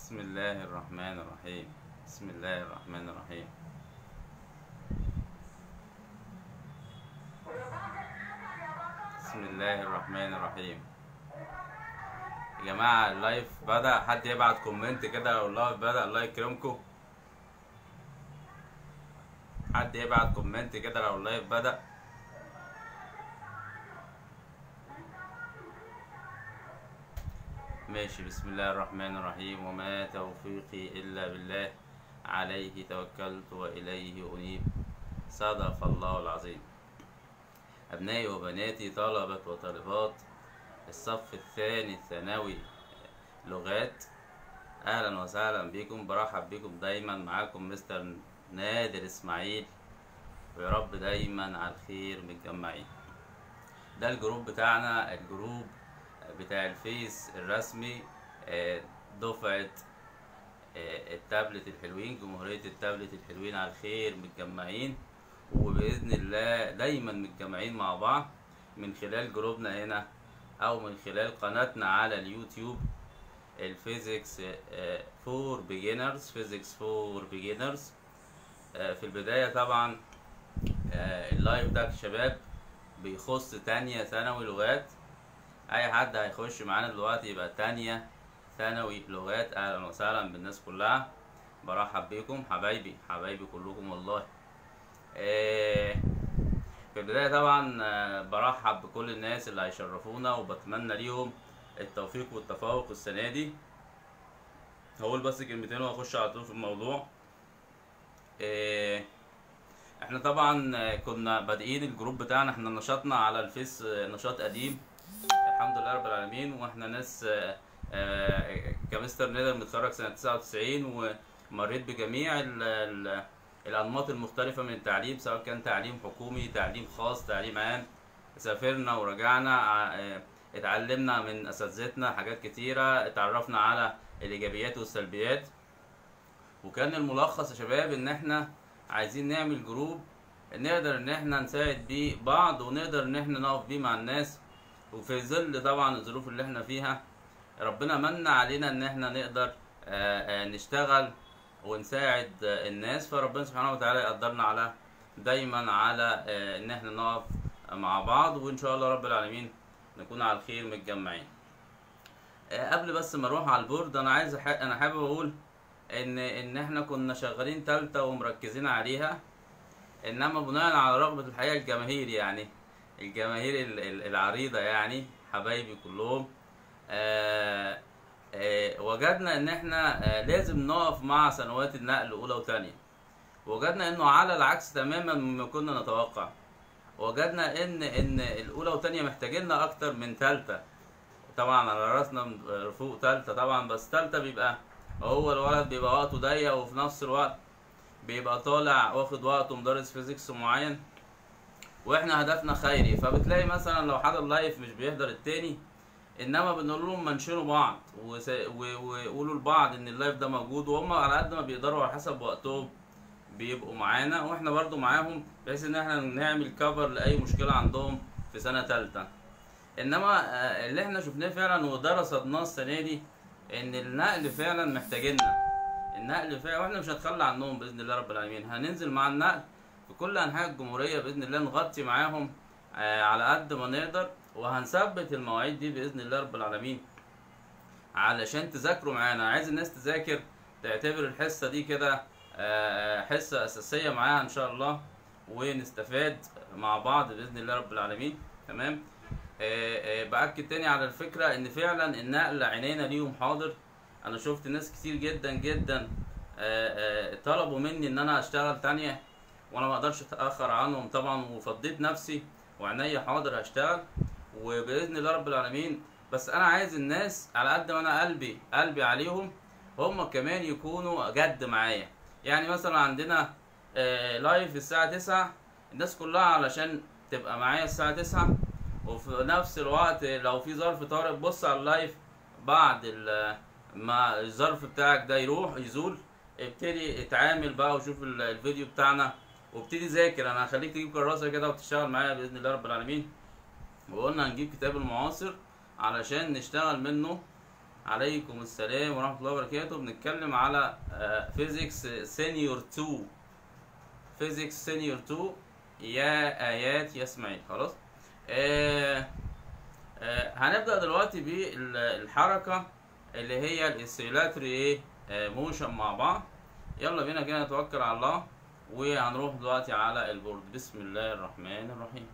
بسم الله الرحمن الرحيم. بسم الله الرحمن الرحيم. بسم الله الرحمن الرحيم. يا جماعة اللايف بدأ، حد يبعت كومنت كده لو اللايف بدأ، الله يكرمكم. حد يبعت كومنت كده لو اللايف بدأ. ماشي. بسم الله الرحمن الرحيم. وما توفيقي إلا بالله، عليه توكلت وإليه أنيب. صدق الله العظيم. أبنائي وبناتي، طلبة وطالبات الصف الثاني الثانوي لغات، أهلا وسهلا بكم. برحب بكم دايما. معاكم مستر نادر إسماعيل، ويا رب دايما على الخير متجمعين. ده الجروب بتاعنا، الجروب بتاع الفيس الرسمي، دفعة التابلت الحلوين، جمهورية التابلت الحلوين على الخير متجمعين، وبإذن الله دايما متجمعين مع بعض من خلال جروبنا هنا أو من خلال قناتنا على اليوتيوب، الفيزيكس فور بيجينرز، فيزيكس فور بيجينرز. في البداية طبعا اللايف ده شباب بيخص تانية ثانوي لغات. اي حد هيخش معانا دلوقتي يبقى تانية ثانوي لغات. اهلا وسهلا بالناس كلها، برحب بيكم حبايبي كلكم والله. في البداية طبعا برحب بكل الناس اللي هيشرفونا، وبتمنى ليهم التوفيق والتفوق السنة دي. هقول بس كلمتين وهخش على طول في الموضوع. احنا طبعا كنا بادئين الجروب بتاعنا، احنا نشاطنا على الفيس نشاط قديم الحمد لله رب العالمين، واحنا ناس كمستر نادر متخرج سنة 99، ومريت بجميع الأنماط المختلفة من التعليم، سواء كان تعليم حكومي، تعليم خاص، تعليم عام. سافرنا ورجعنا، اتعلمنا من أساتذتنا حاجات كتيرة، اتعرفنا على الإيجابيات والسلبيات. وكان الملخص يا شباب إن احنا عايزين نعمل جروب نقدر إن احنا نساعد بيه بعض، ونقدر إن احنا نقف بيه مع الناس. وفي ظل طبعا الظروف اللي احنا فيها، ربنا من علينا ان احنا نقدر نشتغل ونساعد الناس، فربنا سبحانه وتعالى يقدرنا على دايما على ان احنا نقف مع بعض، وان شاء الله رب العالمين نكون على الخير متجمعين. قبل بس ما اروح على البورد، انا حابب اقول ان احنا كنا شغالين تالتة ومركزين عليها، انما بناء على رغبة الحقيقة الجماهير، يعني الجماهير العريضة، يعني حبايبي كلهم، وجدنا ان احنا لازم نقف مع سنوات النقل اولى وثانيه. وجدنا انه على العكس تماما مما كنا نتوقع. وجدنا ان الاولى وثانيه محتاجيننا اكتر من ثالثه. طبعا على راسنا فوق ثالثه طبعا، بس ثالثه بيبقى هو الولد بيبقى وقته ضيق، وفي نفس الوقت بيبقى طالع واخد وقته مدرس فيزيكس معين، واحنا هدفنا خيري. فبتلاقي مثلا لو حد اللايف مش بيحضر التاني، انما بنقول لهم منشنوا بعض وقولوا لبعض ان اللايف ده موجود، وهم على قد ما بيقدروا على حسب وقتهم بيبقوا معانا، واحنا برضو معاهم، بحيث ان احنا نعمل كفر لاي مشكله عندهم في سنه ثالثه. انما اللي احنا شفناه فعلا وده رصدناه السنه دي، ان النقل فعلا محتاجيننا، النقل فعلا، واحنا مش هنتخلى عنهم باذن الله رب العالمين. هننزل مع النقل في كل انحاء الجمهوريه باذن الله، نغطي معاهم على قد ما نقدر، وهنثبت المواعيد دي باذن الله رب العالمين علشان تذاكروا معانا. عايز الناس تذاكر، تعتبر الحصه دي كده حصه اساسيه معاها ان شاء الله، ونستفاد مع بعض باذن الله رب العالمين. تمام. باكد تاني على الفكره ان فعلا النقل عينينا ليهم حاضر. انا شفت ناس كتير جدا جدا طلبوا مني ان انا اشتغل تانية، وانا ما اقدرش اتاخر عنهم طبعا، وفضيت نفسي وعينيا حاضر هشتغل وباذن الله رب العالمين. بس انا عايز الناس على قد ما انا قلبي عليهم، هم كمان يكونوا جد معايا. يعني مثلا عندنا لايف الساعه 9، الناس كلها علشان تبقى معايا الساعه 9، وفي نفس الوقت لو في ظرف طارئ بص على اللايف بعد ما الظرف بتاعك ده يزول، ابتدي اتعامل بقى وشوف الفيديو بتاعنا وابتدي ذاكر. انا هخليك تجيب كراسه كده وتشتغل معايا باذن الله رب العالمين. وقلنا هنجيب كتاب المعاصر علشان نشتغل منه عليكم السلام ورحمة الله وبركاته. بنتكلم على فيزيكس سينيور 2. فيزيكس سينيور 2 يا آيات يا اسماعيل. خلاص. هنبدأ دلوقتي بالحركة اللي هي الاسيلاتري موشن مع بعض. يلا بينا كده نتوكل على الله وهنروح دلوقتي على البورد. بسم الله الرحمن الرحيم.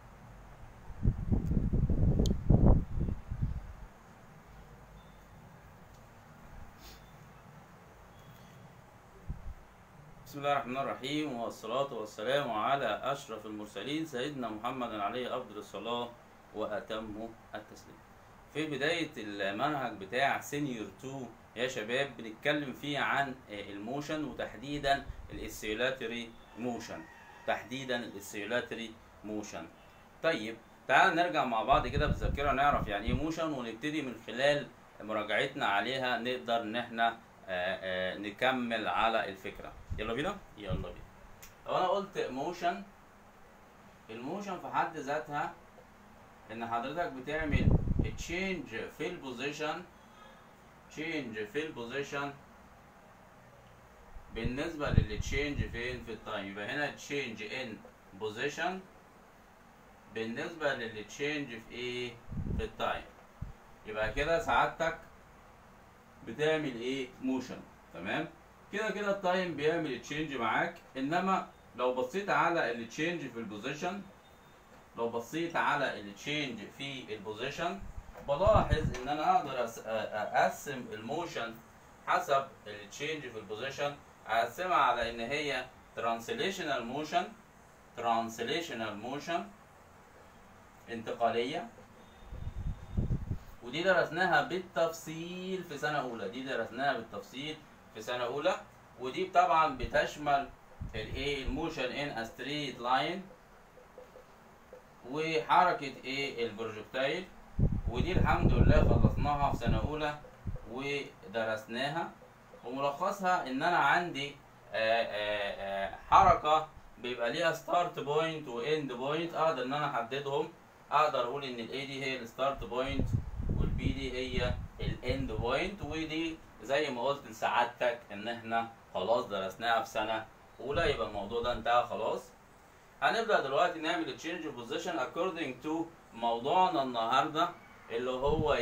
بسم الله الرحمن الرحيم، والصلاة والسلام على أشرف المرسلين سيدنا محمد عليه أفضل الصلاة وأتم التسليم. في بداية المنهج بتاع سينيور 2 يا شباب بنتكلم فيه عن الموشن وتحديدا الاسيلاتري موشن. طيب تعال نرجع مع بعض كده بالذاكرة نعرف يعني ايه موشن، ونبتدي من خلال مراجعتنا عليها نقدر ان احنا نكمل على الفكرة. يلا بينا. لو انا قلت موشن، الموشن في حد ذاتها ان حضرتك بتعمل تشينج في البوزيشن بالنسبة للتشينج فين في التايم. يبقى هنا تشينج ان بوزيشن بالنسبة للتشينج في ايه في التايم. يبقى كده سعادتك بتعمل ايه موشن. تمام كده التايم بيعمل تشينج معاك، انما لو بصيت على التشينج في البوزيشن بلاحظ ان انا اقدر اقسم الموشن حسب التشينج في البوزيشن، اقسمها على ان هي ترانسليشنال موشن انتقالية، ودي درسناها بالتفصيل في سنة أولى. ودي طبعا بتشمل الموشن ان ستريت لاين وحركة البروجكتايل، ودي الحمد لله خلصناها في سنة أولى ودرسناها. وملخصها إن أنا عندي حركة بيبقى ليها ستارت بوينت واند بوينت، أقدر إن أنا أحددهم. أقدر أقول إن الأي دي هي الستارت بوينت والبي دي هي الاند بوينت، ودي زي ما قلت لسعادتك إن إحنا خلاص درسناها في سنة أولى، يبقى الموضوع ده انتهى خلاص. هنبدأ دلوقتي نعمل تشينج بوزيشن according to موضوعنا النهارده اللي هو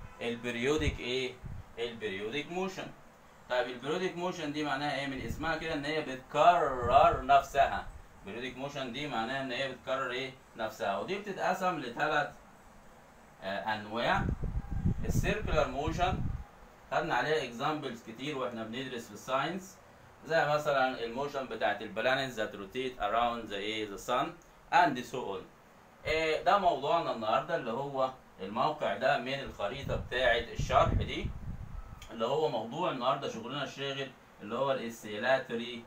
البريودك موشن. طيب البريودك موشن دي معناها ايه؟ من اسمها كده ان هي بتكرر نفسها. البريودك موشن دي معناها ان هي بتكرر نفسها، ودي بتتقسم لثلاث انواع. السيركلر موشن خدنا عليها اكزامبلز كتير واحنا بندرس في الساينس، زي مثلا الموشن بتاعت البلانيتس that rotate around the sun and so on. ده موضوعنا النهارده اللي هو الموقع ده من الخريطة بتاعت الشرح دي، اللي هو موضوع النهارده شغلنا الشاغل اللي هو الاسيلاتري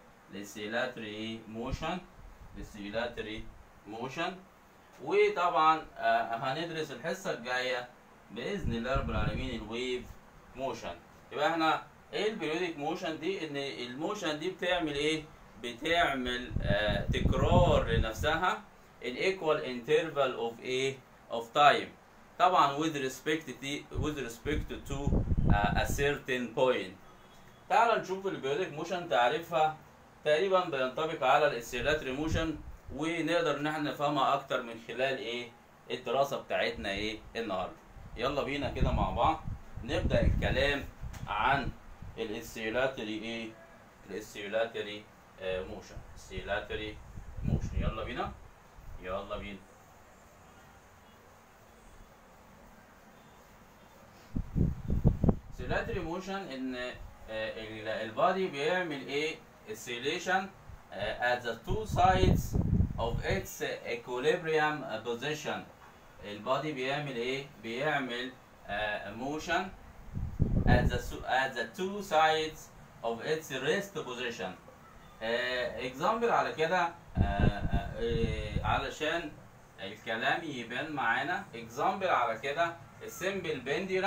موشن. وطبعا هندرس الحصة الجاية بإذن الله رب العالمين الويف موشن. يبقى احنا ايه البريودك موشن دي؟ ان الموشن دي بتعمل ايه؟ بتعمل تكرار لنفسها الايكوال انترفال اوف تايم، طبعا with respect to a certain point. تعال نشوف البريودك موشن. تعريفها تقريبا بينطبق على الاسيلاتري موشن، ونقدر ان احنا نفهمها اكتر من خلال الدراسة بتاعتنا النهارده. يلا بينا كده مع بعض نبدأ الكلام عن الاسيلاتري موشن. يلا بينا. اسيلاتري موشن ان البادي بيعمل oscillation at the two sides of its equilibrium position. البادي بيعمل بيعمل motion at the two sides of its rest position. example على كده علشان الكلام يبان معانا. example على كده السمبل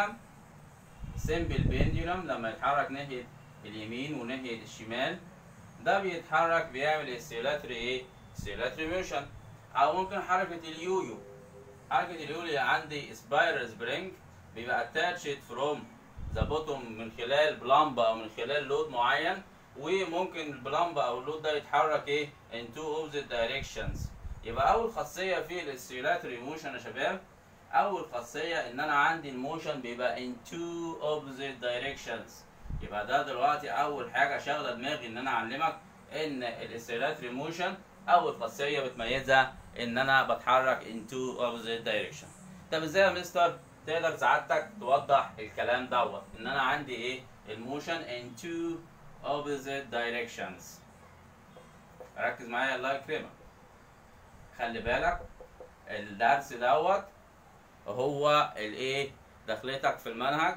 بينديولم لما يتحرك ناحية اليمين وناحية الشمال ده بيتحرك بيعمل اسيلاتري موشن. او ممكن حركة اليويو عندي سبايرال سبرينج بيبقى attached from ذا بوتوم من خلال بلمب او من خلال لود معين، وممكن البلمب او اللود ده يتحرك ايه in two opposite directions. يبقى اول خاصيه في الاوسيلاتوري موشن يا شباب، اول خاصيه ان انا عندي الموشن بيبقى in two opposite directions. يبقى ده دلوقتي اول حاجه شاغله دماغي ان انا اعلمك ان الاوسيلاتوري موشن اول خاصيه بتميزها ان انا بتحرك in two opposite directions. طب ازاي يا مستر تقدر سعادتك توضح الكلام دوت ان انا عندي ايه الموشن in two opposite directions؟ ركز معايا الله يكرمك، خلي بالك الدرس دوت هو الايه دخلتك في المنهج،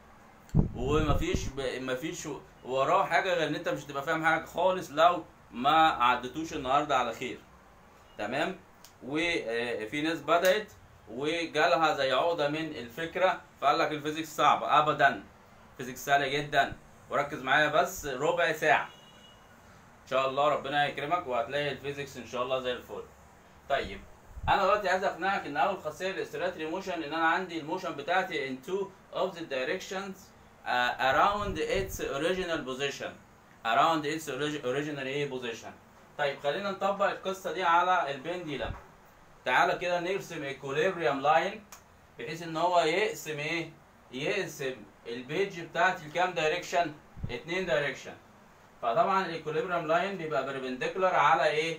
مفيش وراه حاجه غير ان انت مش هتبقى فاهم حاجه خالص لو ما عدتوش النهارده على خير. تمام؟ وفي ناس بدأت وجالها زي عقده من الفكره فقال لك الفيزيكس صعبه. ابدا، الفيزيكس سهله جدا، وركز معايا بس ربع ساعه ان شاء الله ربنا يكرمك وهتلاقي الفيزيكس ان شاء الله زي الفل. طيب انا دلوقتي عايز اقنعك ان اول خاصيه للاوسيلاتوري موشن ان انا عندي الموشن بتاعتي in two opposite directions around its original position. around its original ايه position. طيب خلينا نطبق القصه دي على البنديلم. تعالى كده نرسم ايكوليبريم لاين بحيث ان هو يقسم ايه يقسم البيج بتاعتي لكام دايركشن؟ 2 دايركشن. فطبعا الايكوليبريم لاين بيبقى بربنديكولار على ايه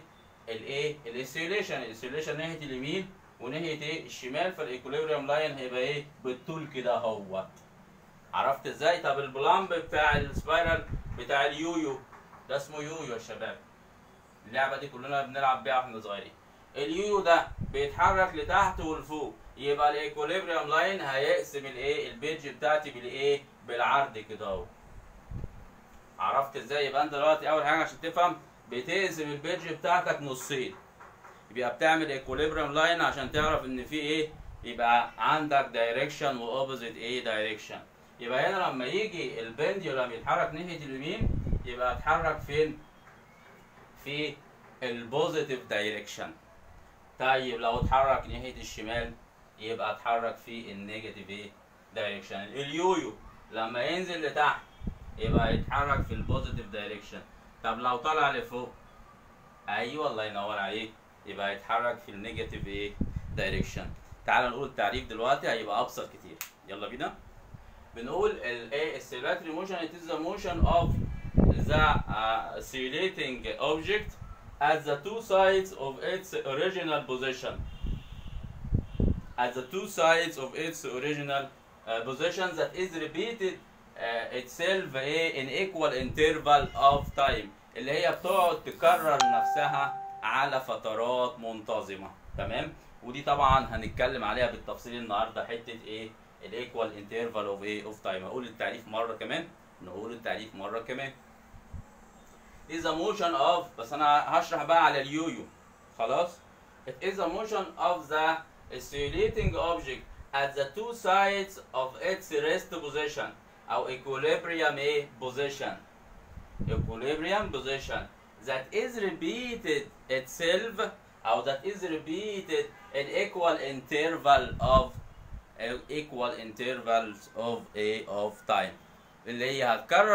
الاوسيليشن ناحيه اليمين وناحيه ايه الشمال. فالايكوليبريم لاين هيبقى ايه بالطول كده اهوت. عرفت ازاي؟ طب البلامب بتاع السبايرال بتاع اليويو ده اسمه يويو يا شباب، اللعبه دي كلنا بنلعب بيها واحنا صغيرين. اليويو ده بيتحرك لتحت ولفوق، يبقى الايكوليبريم لاين هيقسم الايه البيج بتاعتي بالايه بالعرض كده اهو. عرفت ازاي؟ يبقى انت دلوقتي اول حاجه عشان تفهم بتقسم البيج بتاعتك نصين، يبقى بتعمل ايكوليبريم لاين عشان تعرف ان في ايه يبقى عندك دايركشن واوبوزيت ايه دايركشن. يبقى هنا لما يجي البنديولم يتحرك ناحيه اليمين يبقى اتحرك فين؟ في البوزيتيف دايركشن. طيب لو اتحرك ناحيه الشمال يبقى اتحرك في النيجاتيف ايه دايركشن. اليويو لما ينزل لتحت يبقى يتحرك في البوزيتيف دايركشن. طب لو طلع لفوق ايوه الله ينور عليك يبقى يتحرك في النيجاتيف ايه دايركشن. تعال نقول التعريف دلوقتي هيبقى ابسط كتير. يلا بينا. بنقول الايه oscillatory motion it is the motion of the oscillating object at the two sides of its original position. At the two sides of its original position that is repeated itself in equal interval of time. اللي هي بتقعد تكرر نفسها على فترات منتظمة. تمام؟ ودي طبعا هنتكلم عليها بالتفصيل النهارده حته ايه الايكوال انترفال اوف ايه اوف تايم. اقول التعريف مره كمان، نقول التعريف مره كمان. is a motion of، بس انا هشرح بقى على اليويو خلاص. it is a motion of the oscillating object at the two sides of its rest position او equilibrium ايه position. equilibrium position that is repeated itself او that is repeated in equal intervals of time. اللي هي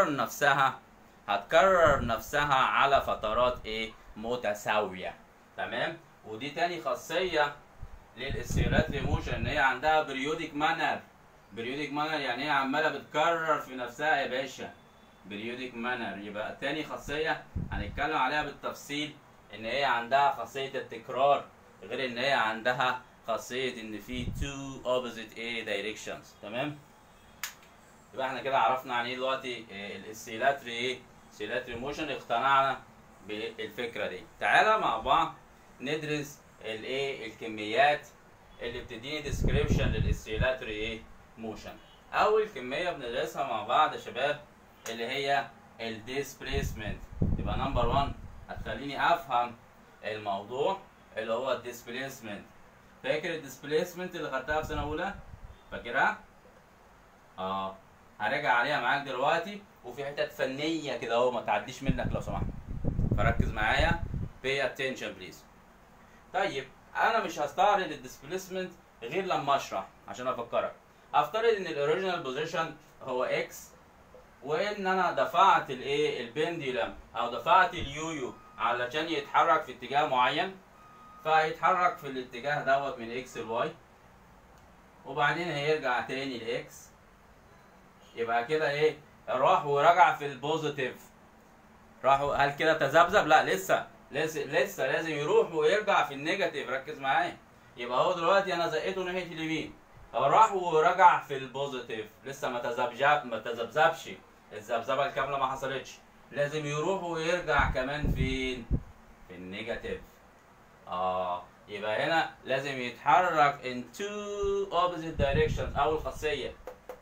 هتكرر نفسها على فترات ايه متساويه. تمام؟ ودي تاني خاصيه للاوسيلاتوري موشن ان هي عندها بريودك مانر. بريودك مانر يعني هي عماله بتكرر في نفسها يا باشا. بريودك مانر. يبقى تاني خاصيه هنتكلم عليها بالتفصيل ان هي عندها خاصيه التكرار، غير ان هي عندها خاصيه ان في two opposite A directions. تمام؟ يبقى احنا كده عرفنا عن ايه دلوقتي الاوسيلاتوري ايه اوسيلاتوري موشن، اقتنعنا بالفكره دي. تعالى مع بعض ندرس الايه الكميات اللي بتديني ديسكريبشن للاوسيلاتوري ايه موشن. اول كميه بندرسها مع بعض يا شباب اللي هي الديسبليسمنت. يبقى نمبر 1 هتخليني افهم الموضوع اللي هو الديسبليسمنت. فاكر الديسبليسمنت اللي خدتها في سنه اولى؟ فاكرها؟ هراجع عليها معاك دلوقتي، وفي حتت فنيه كده اهو ما تعديش منك لو سمحت، فركز معايا pay attention please. طيب انا مش هستعرض الديسبليسمنت غير لما اشرح عشان افكرك. افترض ان الاوريجينال بوزيشن هو اكس، وان انا دفعت الايه البنديولم او دفعت اليويو علشان يتحرك في اتجاه معين، فهيتحرك في الاتجاه دوت من اكس لواي، وبعدين هيرجع تاني لاكس. يبقى كده ايه؟ راح ورجع في البوزيتيف. هل كده تذبذب؟ لا، لسه لازم يروح ويرجع في النيجاتيف. ركز معايا. يبقى هو دلوقتي انا زقيته ناحيه اليمين، راح ورجع في البوزيتيف، لسه ما تذبذبش، الذبذبه الكامله ما حصلتش. لازم يروح ويرجع كمان فين؟ في النيجاتيف. يبقى هنا لازم يتحرك in two opposite directions. اول خاصيه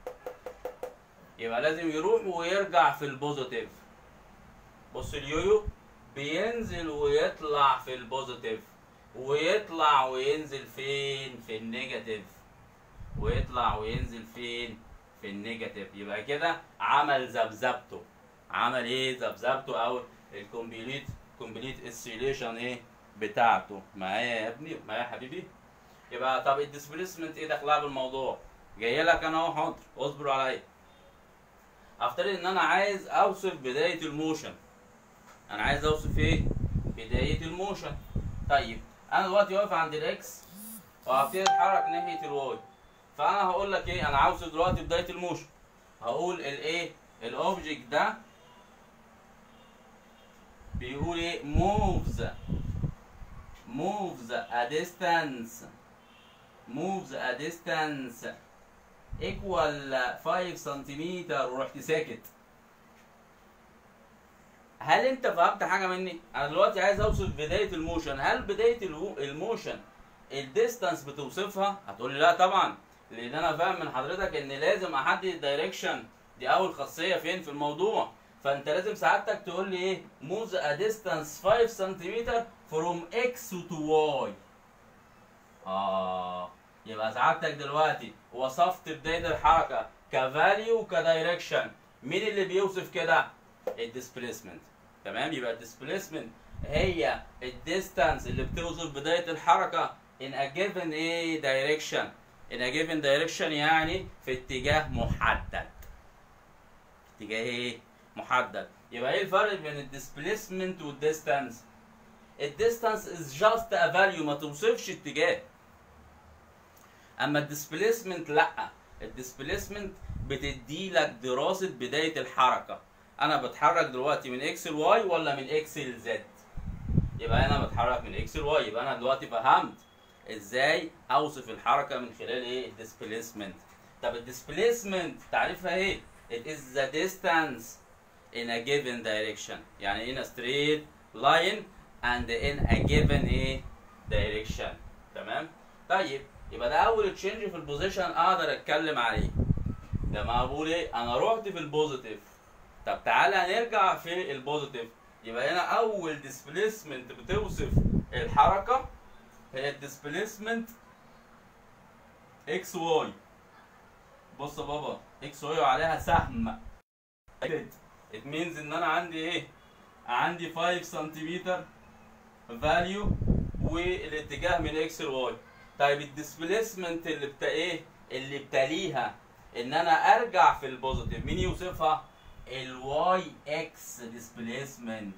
يبقى لازم يروح ويرجع في البوزيتيف. بص اليويو بينزل ويطلع في البوزيتيف، ويطلع وينزل فين؟ في النيجاتيف. ويطلع وينزل فين؟ في النيجاتيف. يبقى كده عمل ذبذبته. عمل ايه؟ ذبذبته او الكومبليت اسيليشن ايه بتاعته. معايا يا ابني؟ معايا يا حبيبي؟ يبقى طب الديسبيسمنت ايه دخلها بالموضوع؟ جاي لك انا اهو، حاضر اصبر عليا. افترض ان انا عايز اوصف بدايه الموشن. انا عايز اوصف ايه؟ بدايه الموشن. طيب انا دلوقتي واقف عند الاكس وهبتدي اتحرك ناحيه الواي، فانا هقول لك ايه؟ انا عاوز دلوقتي بدايه الموشن. هقول الايه؟ الاوبجكت ده بيقول ايه؟ moves a distance equal 5 سنتيمتر، ورحت ساكت. هل انت فهمت حاجه مني؟ انا دلوقتي عايز اوصف بدايه الموشن. هل بدايه الموشن الديستانس بتوصفها؟ هتقول لي لا طبعا، لان انا فاهم من حضرتك ان لازم احدد الدايركشن. دي اول خاصيه فين في الموضوع. فانت لازم سعادتك تقول لي ايه؟ moves a distance 5 سنتيمتر from x to y. يبقى سعادتك دلوقتي وصفت بدايه الحركه كفاليو وكدايركشن. مين اللي بيوصف كده؟ الديسبيسمنت. تمام؟ يبقى الديسبيسمنت هي الديستانس اللي بتوصف بدايه الحركه in a given ايه direction. in a given direction يعني في اتجاه محدد. اتجاه ايه؟ محدد. يبقى ايه الفرق بين الديسبيسمنت والديستانس؟ الديستانس is just a value، ما توصفش اتجاه. اما الديسبيسمنت لا، الديسبيسمنت بتدي لك دراسه بدايه الحركه. انا بتحرك دلوقتي من اكس لواي ولا من اكس لزد؟ يبقى انا بتحرك من اكس لواي. يبقى انا دلوقتي فهمت ازاي اوصف الحركه من خلال ايه؟ الديسبيسمنت. طب الديسبيسمنت تعريفها ايه؟ it is the distance in a given direction، يعني in a straight line and in a given ايه direction. تمام؟ طيب يبقى ده اول تشينج في البوزيشن اقدر اتكلم عليه. لما بقول ايه؟ انا رحت في البوزيتيف. طب تعالى نرجع في البوزيتيف. يبقى هنا اول ديسبيسمنت بتوصف الحركه هي الديسبيسمنت اكس واي. بص يا بابا، اكس واي وعليها سهم. it means ان انا عندي ايه؟ عندي 5 سنتيمتر فاليو والاتجاه من اكس لواي. طيب الديسبيسمنت اللي بتليها ان انا ارجع في البوزيتيف، مين يوصفها؟ الواي اكس ديسبيسمنت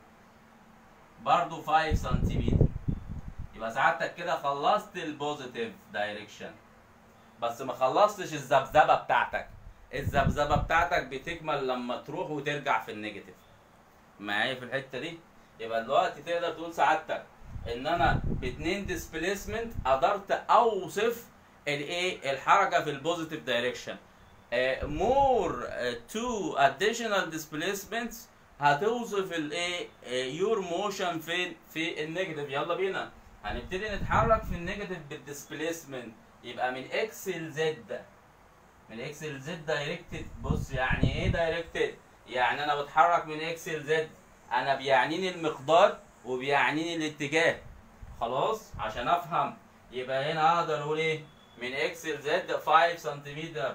برضه 5 سنتيمتر. يبقى سعادتك كده خلصت البوزيتيف دايركشن، بس ما خلصتش الذبذبه بتاعتك. الذبذبه بتاعتك بتكمل لما تروح وترجع في النيجاتيف. معايا في الحته دي؟ يبقى دلوقتي تقدر تقول سعادتك ان انا باتنين ديسبيسمنت قدرت اوصف الايه؟ الحركه في البوزيتيف دايركشن. مور تو اديشنال ديسبيسمنتس هتوصف الايه؟ يور موشن فين؟ في النيجاتيف. يلا بينا هنبتدي نتحرك في النيجاتيف بالديسبيسمنت. يبقى من اكس لزد، من اكس لزد دايركتد. بص يعني ايه دايركتد؟ يعني انا بتحرك من اكس لزد، انا بيعنيني المقدار وبيعنيني الاتجاه. خلاص عشان افهم. يبقى هنا اقدر اقول ايه؟ من اكس لزد 5 سنتيمتر.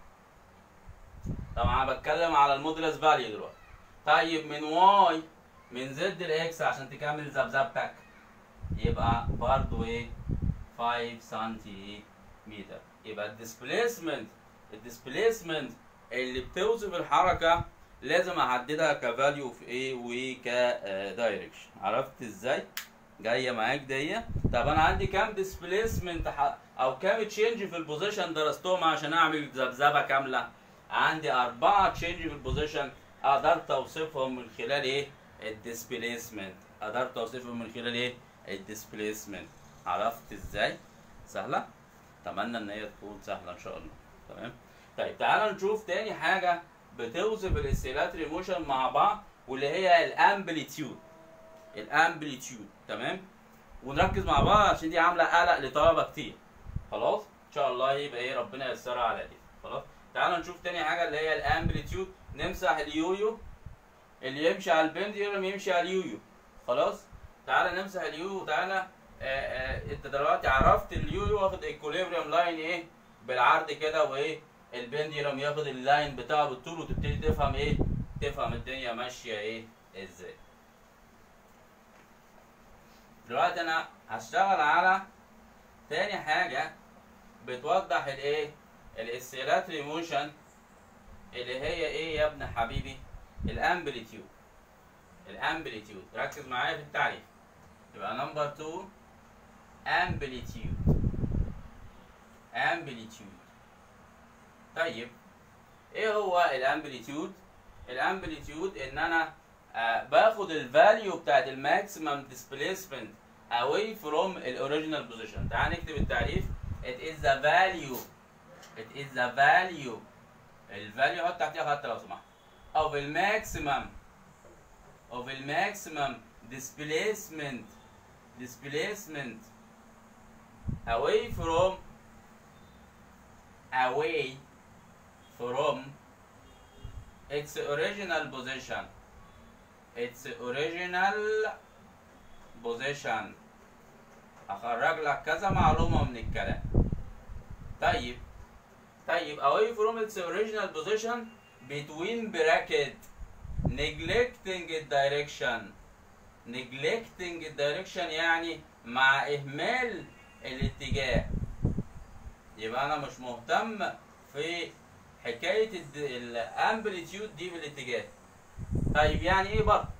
طبعا انا بتكلم على المودولس فاليو دلوقتي. طيب من واي، من زد لاكس عشان تكمل ذبذبتك، يبقى برضو ايه؟ 5 سنتيمتر. متر. يبقى الديسبليسمنت اللي بتوصف الحركه لازم احددها كفاليو في ايه وكدايركشن. عرفت ازاي؟ جايه معاك دي. طب انا عندي كام ديسبليسمنت او كام تشينج في البوزيشن درستهم عشان اعمل ذبذبه كامله؟ عندي 4 تشينج في البوزيشن قدرت اوصفهم من خلال ايه؟ الديسبليسمنت. قدرت اوصفهم من خلال ايه؟ الديسبليسمنت. عرفت ازاي؟ سهله؟ اتمنى ان هي تكون سهله ان شاء الله. تمام؟ طيب تعالى نشوف تاني حاجه بتوصف الاوسيلاتوري موشن مع بعض، واللي هي الامبليتيود. تمام؟ ونركز مع بعض عشان دي عامله قلق لطلبه كتير. خلاص؟ ان شاء الله يبقى ايه، ربنا ييسرها على دي. خلاص؟ تعالى نشوف تاني حاجه اللي هي الامبليتيود. نمسح اليويو، اللي يمشي على البنديولم يمشي على اليويو. خلاص؟ تعالى نمسح اليويو. وتعالى انت دلوقتي عرفت اليويو واخد ايكوليبريم لاين ايه؟ بالعرض كده، وايه؟ البنديولم ياخد اللاين بتاعه بالطول، وتبتدي تفهم ايه؟ تفهم الدنيا ماشيه ايه؟ ازاي. دلوقتي انا هشتغل على تاني حاجه بتوضح الايه؟ الاوسيلاتوري موشن، اللي هي ايه يا ابن حبيبي؟ الامبليتيود. ركز معايا في التعريف. يبقى نمبر 2 امبليتيود. طيب ايه هو الامبليتيود؟ الامبليتيود ان انا باخد الفاليو بتاعت الماكسيمم ديسبليسمنت away from الاوريجينال بوزيشن. تعال نكتب التعريف. it is the value الفاليو حط تحتيها خط لو سمحت of الماكسيمم displacement away from its original position. هخرج لك كذا معلومة من الكلام. طيب away from its original position between bracket neglecting الدايركشن يعني مع إهمال الاتجاه. يبقى أنا مش مهتم في حكاية الامبليتيود دي بالاتجاه. طيب يعني إيه برضه؟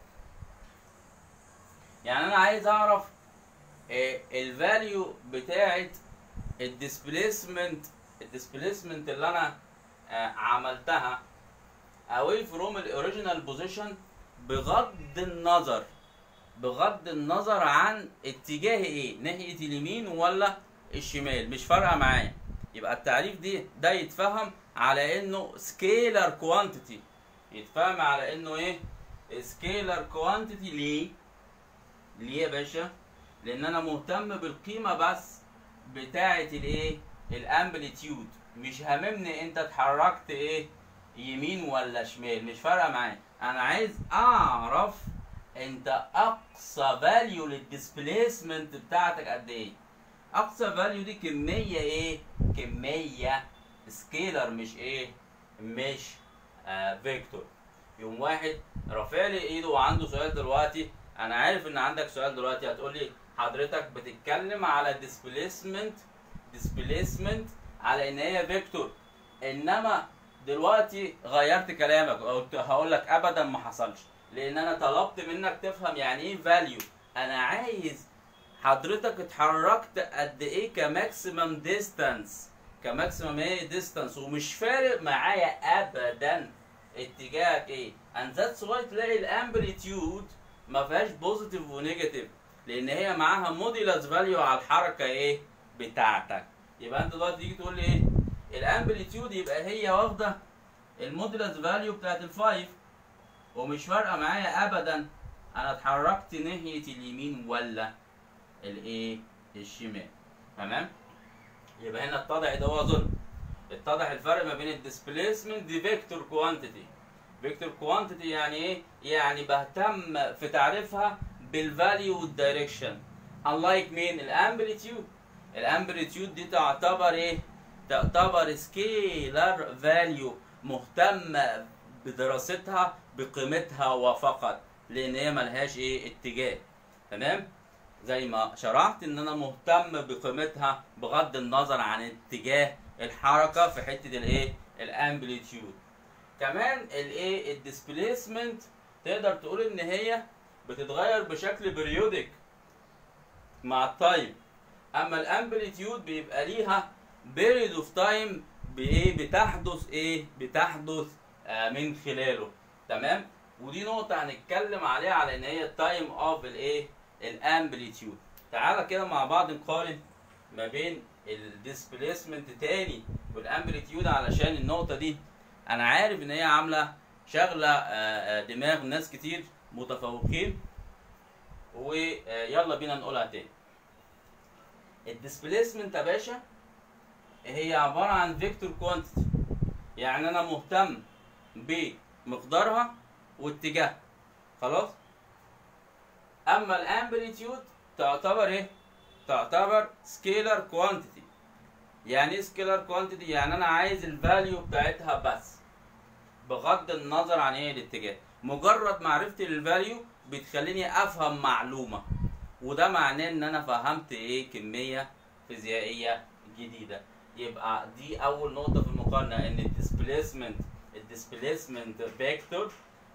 يعني أنا عايز أعرف الفاليو بتاعت الديسبليسمنت اللي أنا عملتها away from الاوريجينال بوزيشن بغض النظر عن اتجاه ايه، ناحيه اليمين ولا الشمال، مش فارقه معايا. يبقى التعريف ده يتفهم على انه سكيلر كوانتيتي. يتفهم على انه ايه؟ سكيلر كوانتيتي. ليه يا باشا؟ لان انا مهتم بالقيمه بس بتاعه الايه؟ الامبليتيود. مش هاممني انت اتحركت ايه؟ يمين ولا شمال، مش فارقه معايا. انا عايز اعرف انت اقصى فاليو للديسبليسمنت بتاعتك قد ايه. اقصى فاليو دي كميه ايه؟ كميه سكيلر، مش ايه؟ مش فيكتور. يوم واحد رافع لي ايده وعنده سؤال دلوقتي. انا عارف ان عندك سؤال دلوقتي، هتقول لي حضرتك بتتكلم على ديسبليسمنت على ان هي فيكتور، انما دلوقتي غيرت كلامك. هقول لك ابدا ما حصلش، لان انا طلبت منك تفهم يعني ايه فاليو. انا عايز حضرتك اتحركت قد ايه كماكسيمم ديستانس، ومش فارق معايا ابدا اتجاهك ايه. and that's why تلاقي الامبليتيود ما فيهاش بوزيتيف ونيجاتيف، لان هي معاها موديلس فاليو على الحركه ايه بتاعتك. يبقى انت دلوقتي تيجي تقول لي ايه الامبليتيود، يبقى هي واخده الموديلس فاليو بتاعت ال5، ومش فارقه معايا ابدا انا اتحركت ناحيه اليمين ولا الايه الشمال. تمام؟ يبقى هنا اتضح ده هو ظن، اتضح الفرق ما بين الديسبليسمنت دي فيكتور كوانتيتي. يعني ايه؟ يعني بهتم في تعريفها بالفاليو والدايركشن. unlike مين؟ الامبليتيود دي تعتبر ايه؟ تعتبر سكيلر فاليو، مهتم بدراستها بقيمتها وفقط، لان هي ملهاش ايه اتجاه. تمام؟ زي ما شرحت ان انا مهتم بقيمتها بغض النظر عن اتجاه الحركه في حته الايه الامبليتيود. كمان الايه الديسبيسمنت تقدر تقول ان هي بتتغير بشكل بريودك مع التايم، اما الامبليتيود بيبقى ليها بيريد اوف تايم بتحدث من خلاله. تمام، ودي نقطه هنتكلم عليها على ان هي التايم اوف الامبليتيود. تعالى كده مع بعض نقارن ما بين الديسبيسمنت تاني والامبليتيود، علشان النقطه دي انا عارف ان هي عامله شغله دماغ ناس كتير متفوقين، ويلا بينا نقولها تاني. الديسبيسمنت يا باشا هي عباره عن فيكتور كوانتيتي، يعني انا مهتم بمقدارها واتجاهها، خلاص. اما الامبليتيود تعتبر ايه؟ تعتبر سكيلر كوانتيتي. يعني ايه سكيلر كوانتيتي؟ يعني انا عايز الفاليو بتاعتها بس بغض النظر عن ايه الاتجاه. مجرد معرفتي للفاليو بتخليني افهم معلومه، وده معناه ان انا فهمت ايه كميه فيزيائيه جديده. يبقى دي اول نقطه في المقارنه، ان الديسبيسمنت فيكتور،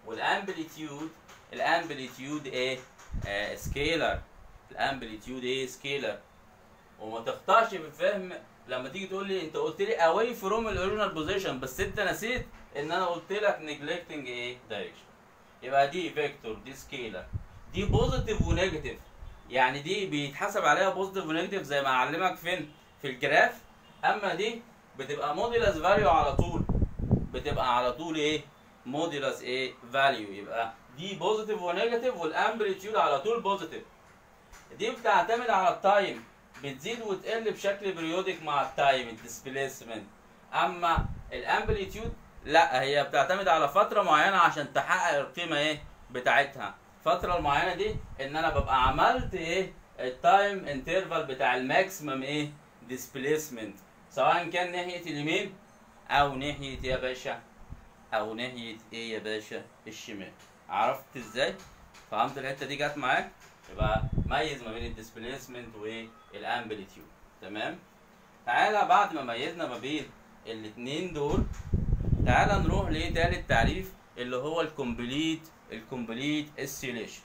والامبليتيود ايه سكيلر. الامبليتيود ايه سكيلر. وما تخطأش في الفهم لما تيجي تقول لي انت قلت لي اواي فروم الاوريجينال بوزيشن، بس انت نسيت ان انا قلت لك نيجلكتنج ايه دايركشن. يبقى دي فيكتور، دي سكيلر، دي بوزيتيف ونيجاتيف. يعني دي بيتحسب عليها بوزيتيف ونيجاتيف زي ما اعلمك فين في الجراف، اما دي بتبقى موديلس فاليو على طول، بتبقى على طول ايه موديلس ايه فاليو. يبقى دي بوزيتيف ونيجاتيف، والامبليتيود على طول بوزيتيف. دي بتعتمد على التايم، بتزيد وتقل بشكل بريودك مع التايم الديسبيسمنت. اما الامبليتيود لا، هي بتعتمد على فتره معينه عشان تحقق القيمه ايه بتاعتها. الفتره المعينه دي ان انا ببقى عملت ايه التايم انترفال بتاع الماكسيمم ايه ديسبيسمنت، سواء كان ناحيه اليمين او ناحيه يا باشا او ناحيه ايه يا باشا الشمال. عرفت ازاي؟ فهمت الحته دي جت معاك؟ يبقى ميز ما بين الديسبيسمنت والامبليتيود. تمام. تعالى بعد ما ميزنا ما بين الاثنين دول، تعالى نروح لتالت تعريف اللي هو الكومبليت اسيليشن.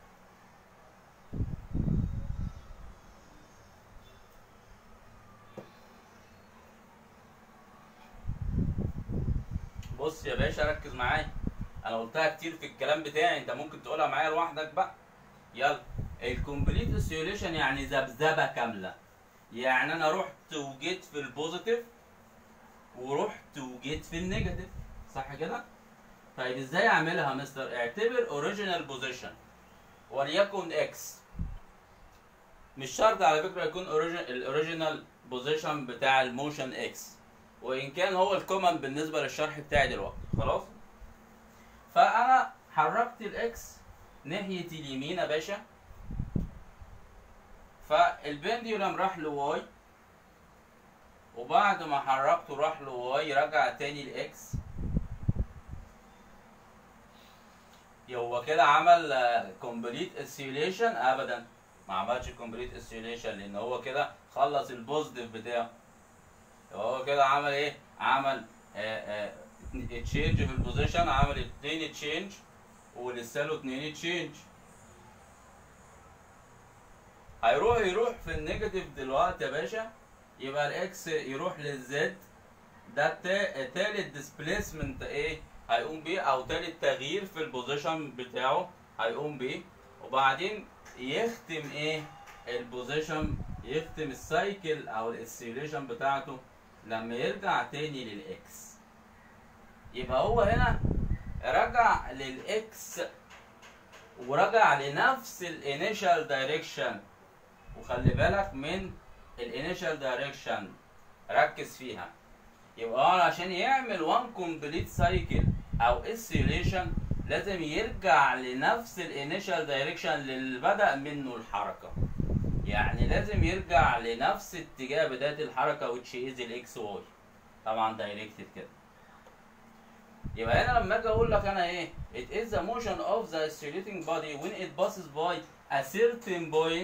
بص يا باشا ركز معايا، انا قلتها كتير في الكلام بتاعي، انت ممكن تقولها معايا لوحدك بقى. يلا. الكومبليت اسيليشن يعني ذبذبه كامله، يعني انا رحت وجيت في البوزيتيف ورحت وجيت في النيجاتيف، صح كده؟ طيب ازاي اعملها يا مستر؟ اعتبر اوريجينال بوزيشن وليكن اكس، مش شرط على فكره يكون الاوريجينال بوزيشن بتاع الموشن اكس، وان كان هو الكومن بالنسبه للشرح بتاعي دلوقتي، خلاص؟ فانا حركت الاكس ناحيه اليمين يا باشا، فالبنديولم راح لواي، وبعد ما حركته راح لواي رجع تاني لاكس. هو كده عمل كومبليت اسيليشن؟ ابدا، ما عملش كومبليت اسيليشن، لان هو كده خلص البوزيتيف بتاعه. هو كده عمل ايه؟ عمل تشينج في البوزيشن، عمل 2 تشينج ولسه له 2 تشينج. يروح في النيجاتيف دلوقتي يا باشا، يبقى الاكس يروح للزد، ده تالت ديسبيسمنت ايه هيقوم بيه، او تالت تغيير في البوزيشن بتاعه هيقوم بيه. وبعدين يختم ايه البوزيشن، يختم السايكل او الاسيليشن بتاعته لما يرجع تاني للاكس. يبقى هو هنا رجع للاكس ورجع لنفس الانيشال دايركشن. وخلي بالك من الانيشال دايركشن، ركز فيها. يبقى هو عشان يعمل وان كومبليت سايكل او اسيليشن لازم يرجع لنفس الانيشال دايركشن اللي بدأ منه الحركة، يعني لازم يرجع لنفس اتجاه بداية الحركة which is الاكس واي، طبعا دايركتد كده. يبقى هنا لما اجي اقول لك انا ايه it is the motion of the oscillating body when it passes by a certain point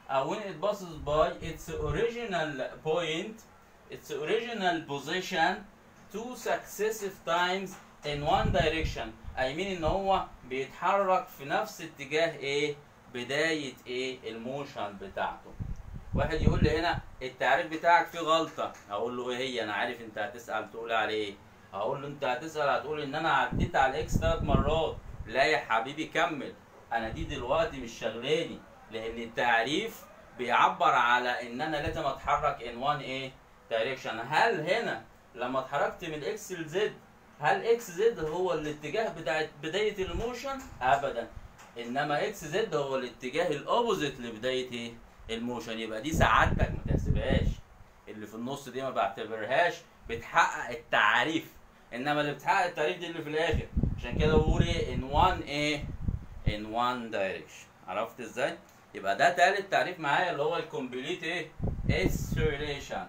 when it passes by its original point, its original position two successive times in one direction. I mean ان هو بيتحرك في نفس اتجاه ايه؟ بداية ايه؟ الموشن بتاعته. واحد يقول لي هنا التعريف بتاعك فيه غلطة، هقول له ايه هي؟ انا عارف انت هتسأل تقول عليه ايه؟ هقول له انت هتسأل هتقول ان انا عديت على الاكس 3 مرات. لا يا حبيبي كمل، انا دي دلوقتي مش شغلاني، لان التعريف بيعبر على ان انا لازم اتحرك ان وان ايه؟ دايركشن. هل هنا لما اتحركت من اكس لزد، هل اكس زد هو الاتجاه بتاع بداية الموشن؟ ابدا، انما اكس زد هو الاتجاه الاوبوزيت لبداية ايه؟ الموشن. يبقى دي سعادتك ما تحسبهاش، اللي في النص دي ما بعتبرهاش بتحقق التعريف، انما اللي بتحقق التعريف دي اللي في الاخر. عشان كده بقول ايه؟ ان وان ايه؟ ان وان دايركشن. عرفت ازاي؟ يبقى ده تالت تعريف معايا اللي هو الكومبليت ايه؟ اسيليشن.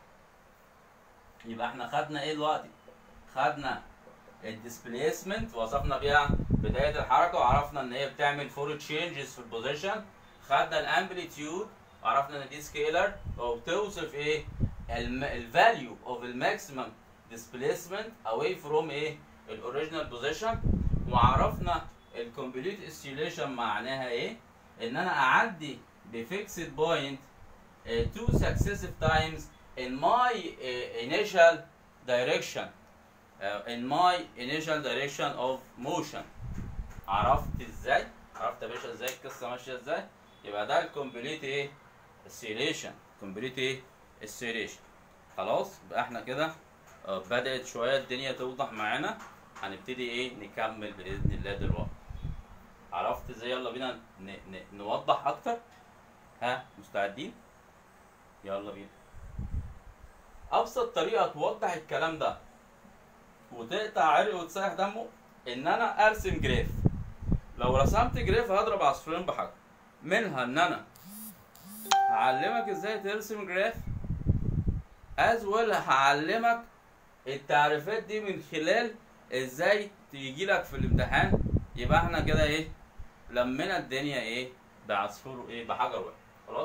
يبقى احنا خدنا ايه دلوقتي؟ خدنا الديسبيسمنت، وصفنا بيها بدايه الحركه وعرفنا ان هي بتعمل فور تشينجز في البوزيشن. خدنا الامبليتيود وعرفنا ان دي سكيلر وبتوصف ايه؟ الفاليو اوف الماكسيمم ديسبيسمنت اواي فروم ايه؟ الاوريجينال بوزيشن. وعرفنا الكومبليت اسيليشن معناها ايه؟ ان انا اعدي بفيكسد بوينت two successive times in my initial direction in my initial direction of motion. عرفت ازاي؟ عرفت يا باشا ازاي القصه ماشيه ازاي؟ يبقى ده الكومبليت ايه؟ اسيليشن. كومبليت ايه؟ اسيليشن. خلاص يبقى احنا كده بدأت شويه الدنيا توضح معانا. هنبتدي ايه؟ نكمل باذن الله دلوقتي. عرفت ازاي؟ يلا بينا نوضح اكتر. ها مستعدين؟ يلا بينا. ابسط طريقه توضح الكلام ده وتقطع عرق وتسيح دمه ان انا ارسم جراف. لو رسمت جراف هضرب عصفورين بحجر، منها ان انا هعلمك ازاي ترسم جراف، از ويل هعلمك التعريفات دي من خلال ازاي تيجي لك في الامتحان. يبقى احنا كده ايه؟ لمينا الدنيا ايه؟ بعصفور ايه؟ بحجر واحد. خلاص؟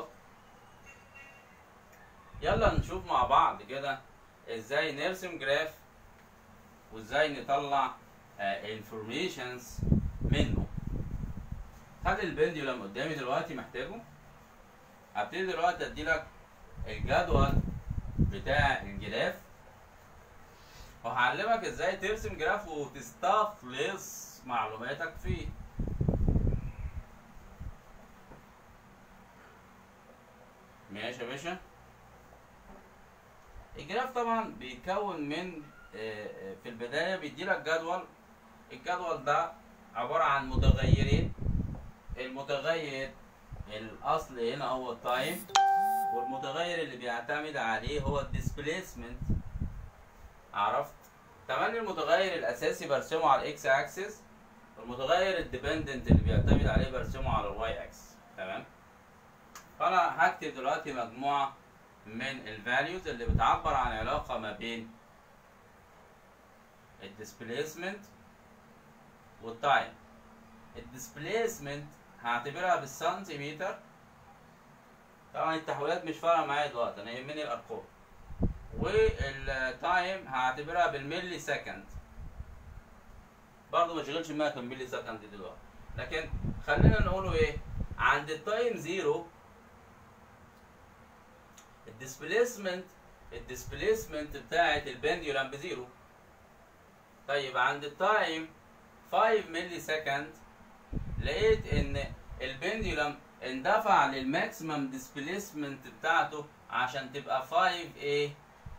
يلا نشوف مع بعض كده ازاي نرسم جراف وازاي نطلع انفورميشنز منه. خد البنديولم قدامي دلوقتي محتاجه. هبتدي دلوقتي اديلك الجدول بتاع الجراف وهعلمك ازاي ترسم جراف وتستخلص معلوماتك فيه. ماشي يا باشا. الجراف طبعا بيتكون من في البدايه بيديلك جدول. الجدول ده عباره عن متغيرين. المتغير الاصل هنا هو التايم، والمتغير اللي بيعتمد عليه هو الديسبيسمنت. عرفت؟ تمام. المتغير الاساسي برسمه على الاكس اكسس، والمتغير الديبندنت اللي بيعتمد عليه برسمه على الواي اكسس. تمام. فانا هكتب دلوقتي مجموعه من الفاليوز اللي بتعبر عن علاقه ما بين الديسبيسمنت والتايم. الديسبيسمنت هعتبرها بالسنتيمتر. طبعا التحويلات مش فارقه معايا دلوقتي، انا يهمني الارقام. والتايم هعتبرها بالملي سكند. برضه ما تشغلش دماغك بالملي سكند دلوقتي، لكن خلينا نقوله ايه؟ عند التايم زيرو الديسبيسمنت بتاعت البنديولم بزيرو. طيب عند التايم 5 ملي سكند لقيت ان البنديولم اندفع للماكسيمم ديسبيسمنت بتاعته عشان تبقى 5 ايه؟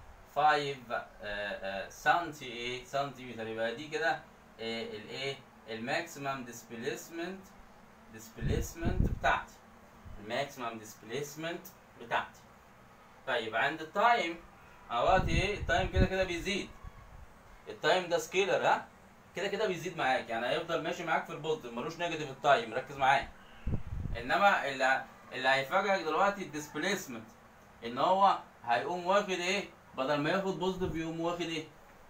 5 سنتيمتر. يبقى دي كده الايه؟ الماكسيمم ديسبيسمنت بتاعتي. الماكسيمم ديسبيسمنت بتاعتي. طيب عند التايم اوقات ايه؟ التايم كده كده بيزيد. التايم ده سكيلر، ها؟ كده كده بيزيد معاك، يعني هيفضل ماشي معاك في البوزيتيف، ملوش نيجاتيف التايم، ركز معايا. انما اللي هيفاجئك دلوقتي الديسبيسمنت، ان هو هيقوم واخد ايه؟ بدل ما ياخد بوزيتيف يقوم واخد ايه؟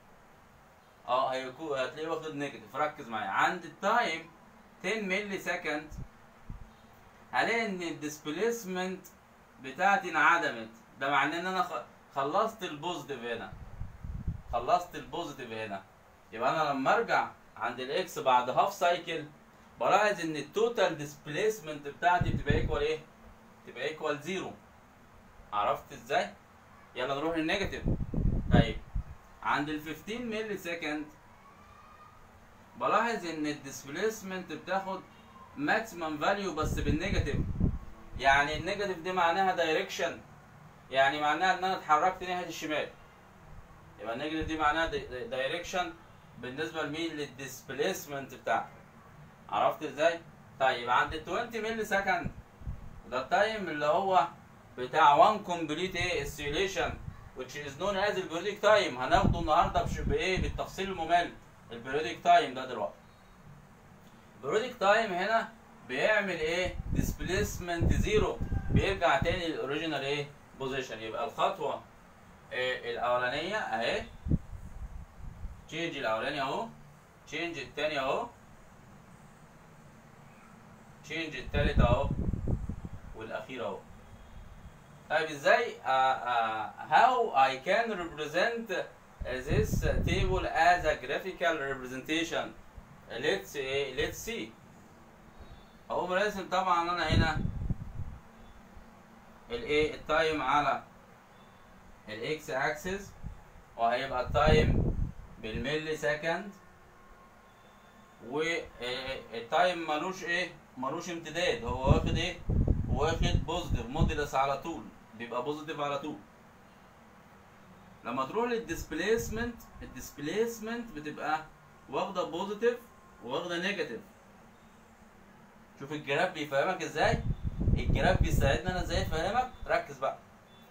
هتلاقيه واخد نيجاتيف. ركز معايا. عند التايم 10 ملي سكند هلاقي ان الديسبيسمنت بتاعتي انعدمت. ده معناه ان انا خلصت البوزيتيف هنا، خلصت البوزيتيف هنا. يبقى انا لما ارجع عند الاكس بعد هاف سايكل بلاحظ ان التوتال ديسبيسمنت بتاعتي بتبقى ايكوال ايه؟ تبقى ايكوال زيرو. عرفت ازاي؟ يلا نروح للنيجاتيف. طيب عند ال 15 ملي سكند بلاحظ ان الديسبيسمنت بتاخد ماكسيمم فاليو بس بالنيجاتيف. يعني النيجاتيف دي معناها دايركشن، يعني معناها ان انا اتحركت ناحيه الشمال. يبقى النيجاتيف دي معناها دايركشن بالنسبه لمين؟ للديسبيسمنت بتاعتي. عرفت ازاي؟ طيب عند ال 20 ملي سكند ده التايم اللي هو بتاع 1 كومبليت ايه oscillation which is known as البريودك تايم. هناخده النهارده بايه؟ بالتفصيل الممل البريودك تايم ده دلوقتي. البريودك تايم هنا بيعمل ايه؟ ديسبيسمنت زيرو، بيرجع تاني للاوريجينال ايه؟ بوزيشن. يبقى الخطوه الاولانيه اهي، تشينج الاولاني اهو، تشينج الثاني اهو، تشينج الثالث اهو، والاخير اهو. طيب ازاي how I can represent this table as a graphical representation؟ let's see. اقوم راسم طبعا انا هنا الايه؟ التايم على الاكس اكسس، وهيبقى التايم بالملي سكند، والتايم ملوش ايه؟ ملوش امتداد، هو واخد ايه؟ واخد بوزيتيف موديلس على طول، بيبقى بوزيتيف على طول. لما تروح للديسبيسمنت، الديسبيسمنت بتبقى واخده بوزيتيف وواخده نيجاتيف. شوف الجراف بيفهمك ازاي؟ الجراف بيساعدنا انا ازاي افهمك؟ ركز بقى.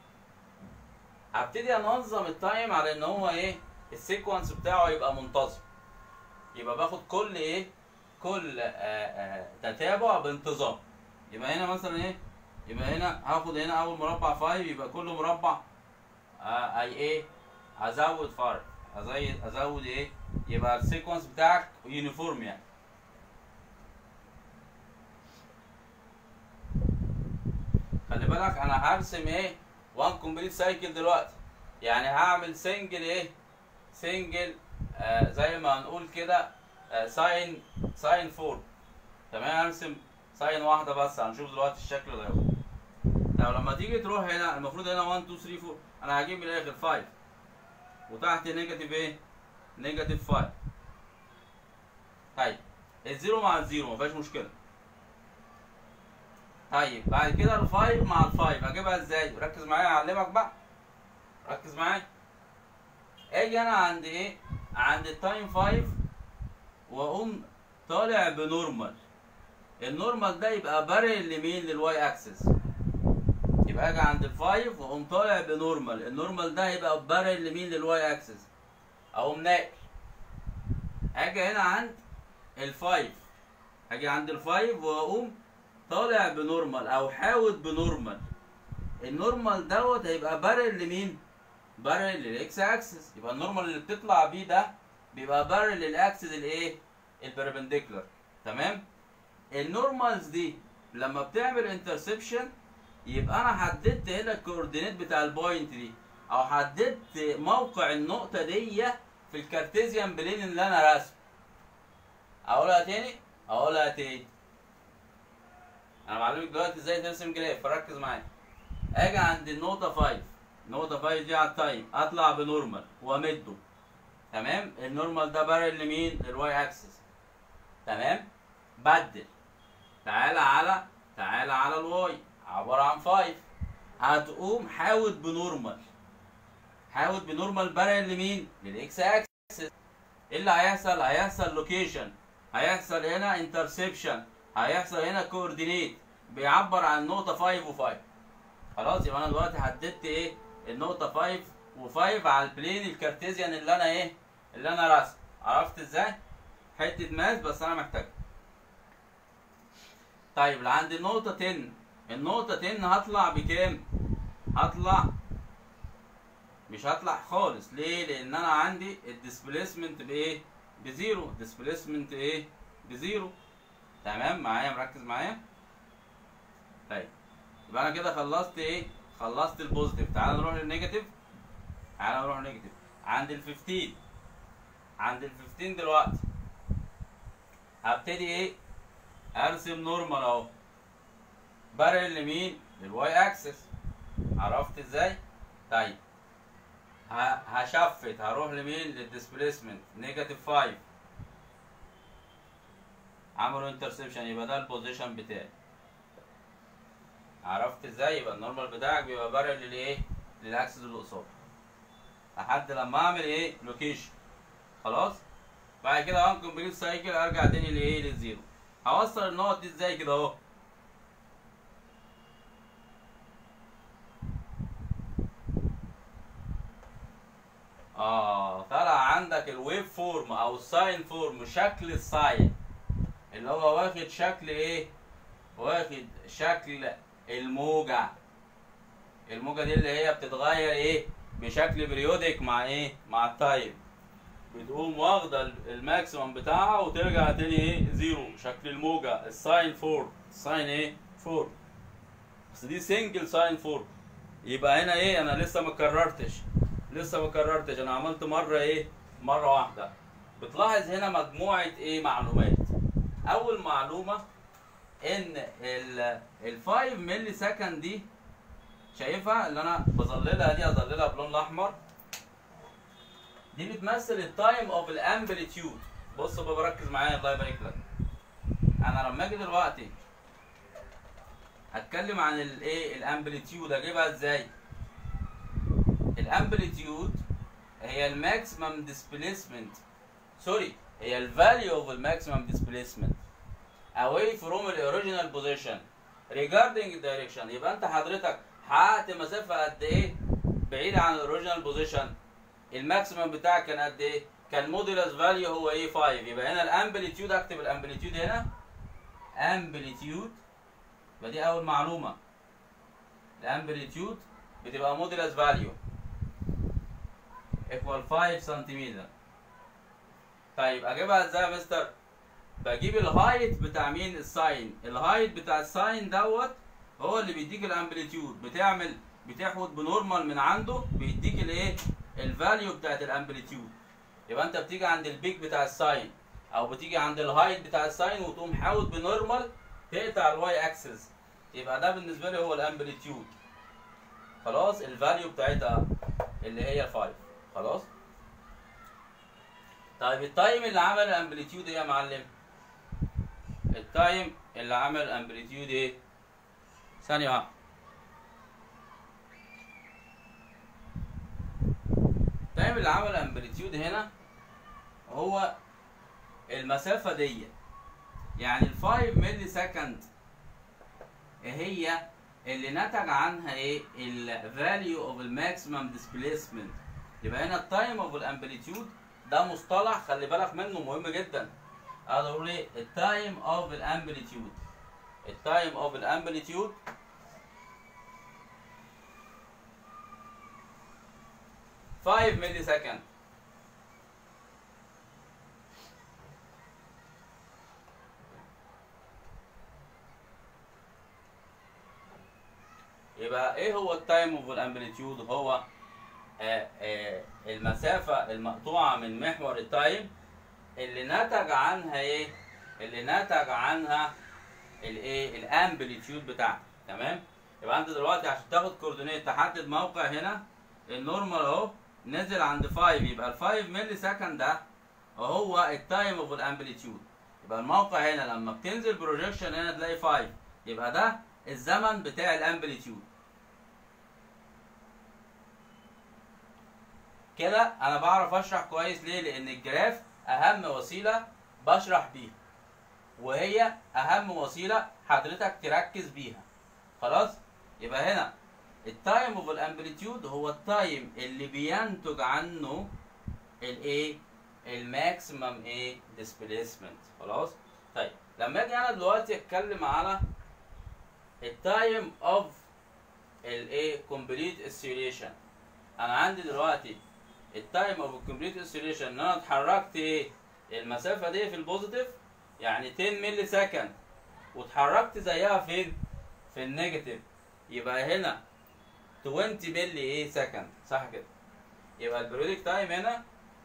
هبتدي انظم التايم على ان هو ايه؟ السيكونس بتاعه يبقى منتظم. يبقى باخد كل ايه؟ كل تتابع بانتظام. يبقى هنا مثلا ايه؟ يبقى هنا هاخد هنا اول مربع 5، يبقى كل مربع اي ايه؟ ازود فرق، ازود ايه؟ يبقى السيكونس بتاعك يونيفورم يعني. خلي بالك انا هرسم ايه؟ 1 كومبليت سايكل دلوقتي، يعني هعمل سنجل ايه؟ سنجل زي ما هنقول كده ساين 4. تمام، هرسم ساين واحده بس، هنشوف دلوقتي الشكل اللي هيبقى. طب لما تيجي تروح هنا المفروض هنا 1 2 3 4، انا هجيب من الاخر 5 وتحت نيجاتيف ايه؟ نيجاتيف 5. طيب الزيرو مع الزيرو مفيهاش مشكله. طيب بعد كده ال 5 مع ال 5 اجيبها ازاي؟ ركز معايا اعلمك بقى، ركز معايا. اجي انا عند ايه؟ عند التايم 5 واقوم طالع بنورمال. النورمال ده يبقى بارل لمين؟ للواي اكسس. يبقى اجي عند ال 5 واقوم طالع بنورمال، النورمال ده هيبقى بارل لمين؟ للواي اكسس. اقوم ناقل. اجي هنا عند ال 5، اجي عند ال 5 واقوم طالع بنورمال او حاوت بنورمال. النورمال دوت هيبقى بارل لمين؟ بارل للاكس اكسس. يبقى النورمال اللي بتطلع بيه ده بيبقى بارل للاكسس الايه؟ البربنديكولار. تمام؟ النورمالز دي لما بتعمل انترسبشن يبقى انا حددت هنا الكوردينيت بتاع البوينت دي، او حددت موقع النقطه دي في الكارتيزيان بلين اللي انا راسمه. اقولها تاني؟ اقولها تاني. انا بعلمك دلوقتي ازاي ترسم جراف، فركز معايا. اجي عند النقطه 5، النقطه 5 دي على التايم، اطلع بنورمال وامده. تمام؟ النورمال ده بارل لمين؟ للواي اكسس. تمام؟ بدل، تعالى على الواي عباره عن 5، هتقوم حاوت بنورمال، حاوت بنورمال بارل لمين؟ للاكس اكسس. ايه اللي هيحصل؟ هيحصل لوكيشن، هيحصل هنا انترسبشن، هيحصل هنا كوردينيت بيعبر عن النقطه 5 و5. خلاص، يبقى انا دلوقتي حددت ايه؟ النقطه 5 و5 على البلين الكارتيزيان اللي انا ايه؟ اللي انا راسمه. عرفت ازاي؟ حته ماس بس انا محتاجها. طيب اللي عند النقطه 10، النقطه 10 هطلع بكام؟ هطلع مش هطلع خالص. ليه؟ لان انا عندي الديسبيسمنت بايه؟ بزيرو. ديسبيسمنت ايه؟ بزيرو. تمام معايا؟ مركز معايا؟ طيب يبقى انا كده خلصت ايه؟ خلصت البوزيتيف. تعال نروح للنيجاتيف. تعال نروح للنيجاتيف عند ال 15. عند ال 15 دلوقتي هبتدي ايه؟ ارسم نورمال اهو، بارل لمين؟ للواي اكسس. عرفت ازاي؟ طيب هشفت، هروح لمين؟ للديسبيسمنت نيجاتيف 5. عملوا انترسبشن، يبقى ده البوزيشن بتاعي. عرفت ازاي؟ يبقى النورمال بتاعك بيبقى بارل للايه؟ للاكسس اللي قصاده لحد لما اعمل ايه؟ لوكيشن. خلاص؟ بعد كده انكمبليت سايكل ارجع تاني لايه؟ للزيرو. هوصل النقط دي ازاي كده اهو؟ طلع عندك الويف فورم او الساين فورم، شكل الساين اللي هو واخد شكل ايه؟ واخد شكل الموجة. الموجة دي اللي هي بتتغير ايه؟ بشكل بريودك مع ايه؟ مع التايم. بتقوم واخدة الماكسيمم بتاعها وترجع تاني ايه؟ زيرو. شكل الموجة الساين فورم. الساين ايه؟ فورم. بس دي سنجل ساين فورم. يبقى هنا ايه؟ انا لسه ما كررتش، انا عملت مرة ايه؟ مرة واحدة. بتلاحظ هنا مجموعة ايه؟ معلومات. اول معلومة ان ال 5 ملي سكند دي، شايفها اللي انا بظللها دي؟ اظللها بلون الاحمر. دي بتمثل التايم اوف الامبليتيود. بص بقى، بركز معايا الله يبارك لك. انا لما اجي دلوقتي اتكلم عن الايه؟ الامبليتيود، اجيبها ازاي؟ الامبليتيود هي الماكسيمم ديسبيسمنت، سوري، هي الفاليو اوف الماكسيمم ديسبيسمنت away from the original position regarding direction. يبقى انت حضرتك حققت مسافه قد ايه بعيده عن الاوريجينال بوزيشن؟ الماكسيمم بتاعك كان قد ايه؟ كان مودولس فاليو هو ايه؟ 5. يبقى هنا الامبليتيود، اكتب الامبليتيود هنا امبليتيود. يبقى دي اول معلومه، الامبليتيود بتبقى مودولس فاليو ايكوال 5 سنتيمتر. طيب اجيبها ازاي يا مستر؟ بجيب الهايت بتاع مين؟ الساين. الهايت بتاع الساين دوت هو اللي بيديك الامبليتيود. بتاخد بنورمال من عنده بيديك الايه؟ الفاليو بتاعت الامبليتيود. يبقى انت بتيجي عند البيك بتاع الساين او بتيجي عند الهايت بتاع الساين وتقوم حاوط بنورمال تقطع الواي اكسس. يبقى ده بالنسبه لي هو الامبليتيود. خلاص؟ الفاليو بتاعتها اللي هي 5. خلاص؟ طيب التايم اللي عمل الامبليتيود ايه يا معلم؟ التايم اللي عمل الامبليتيود ايه؟ ثانية واحدة. التايم اللي عمل الامبليتيود هنا هو المسافة دي، يعني ال 5 ملي سكند هي اللي نتج عنها ايه؟ الفاليو اوف الماكسيمم ديسبيسمنت. يبقى هنا التايم اوف الامبليتيود ده مصطلح خلي بالك منه، مهم جدا. اقدر اقول ايه؟ التايم اوف الامبليتيود. التايم اوف الامبليتيود $5 ملي سكند. يبقى ايه هو التايم اوف الامبليتيود؟ هو المسافة المقطوعة من محور التايم اللي نتج عنها ايه؟ اللي نتج عنها الايه؟ الامبليتيود بتاعتك. تمام؟ يبقى انت دلوقتي عشان تاخد كوردينيت تحدد موقع هنا، النورمال اهو نزل عند 5، يبقى ال 5 ملي سكند ده هو التايم اوف الامبليتيود. يبقى الموقع هنا لما بتنزل بروجيكشن هنا تلاقي 5، يبقى ده الزمن بتاع الامبليتيود. كده انا بعرف اشرح كويس. ليه؟ لان الجراف اهم وسيله بشرح بيها، وهي اهم وسيله حضرتك تركز بيها. خلاص؟ يبقى هنا التايم اوف الامبليتيود هو التايم اللي بينتج عنه الايه؟ الماكسيمم ايه؟ ديسبيسمنت. خلاص؟ طيب لما اجي انا دلوقتي اتكلم على التايم اوف الايه؟ كومبليت اسيليشن. انا عندي دلوقتي التايم اوف كومبليت اسيليشن ان انا اتحركت ايه؟ المسافه دي في البوزيتيف يعني 10 ملي سكند، واتحركت زيها فين؟ في النيجاتيف يبقى هنا 20 ملي ايه سكند، صح كده؟ يبقى البريودك تايم هنا،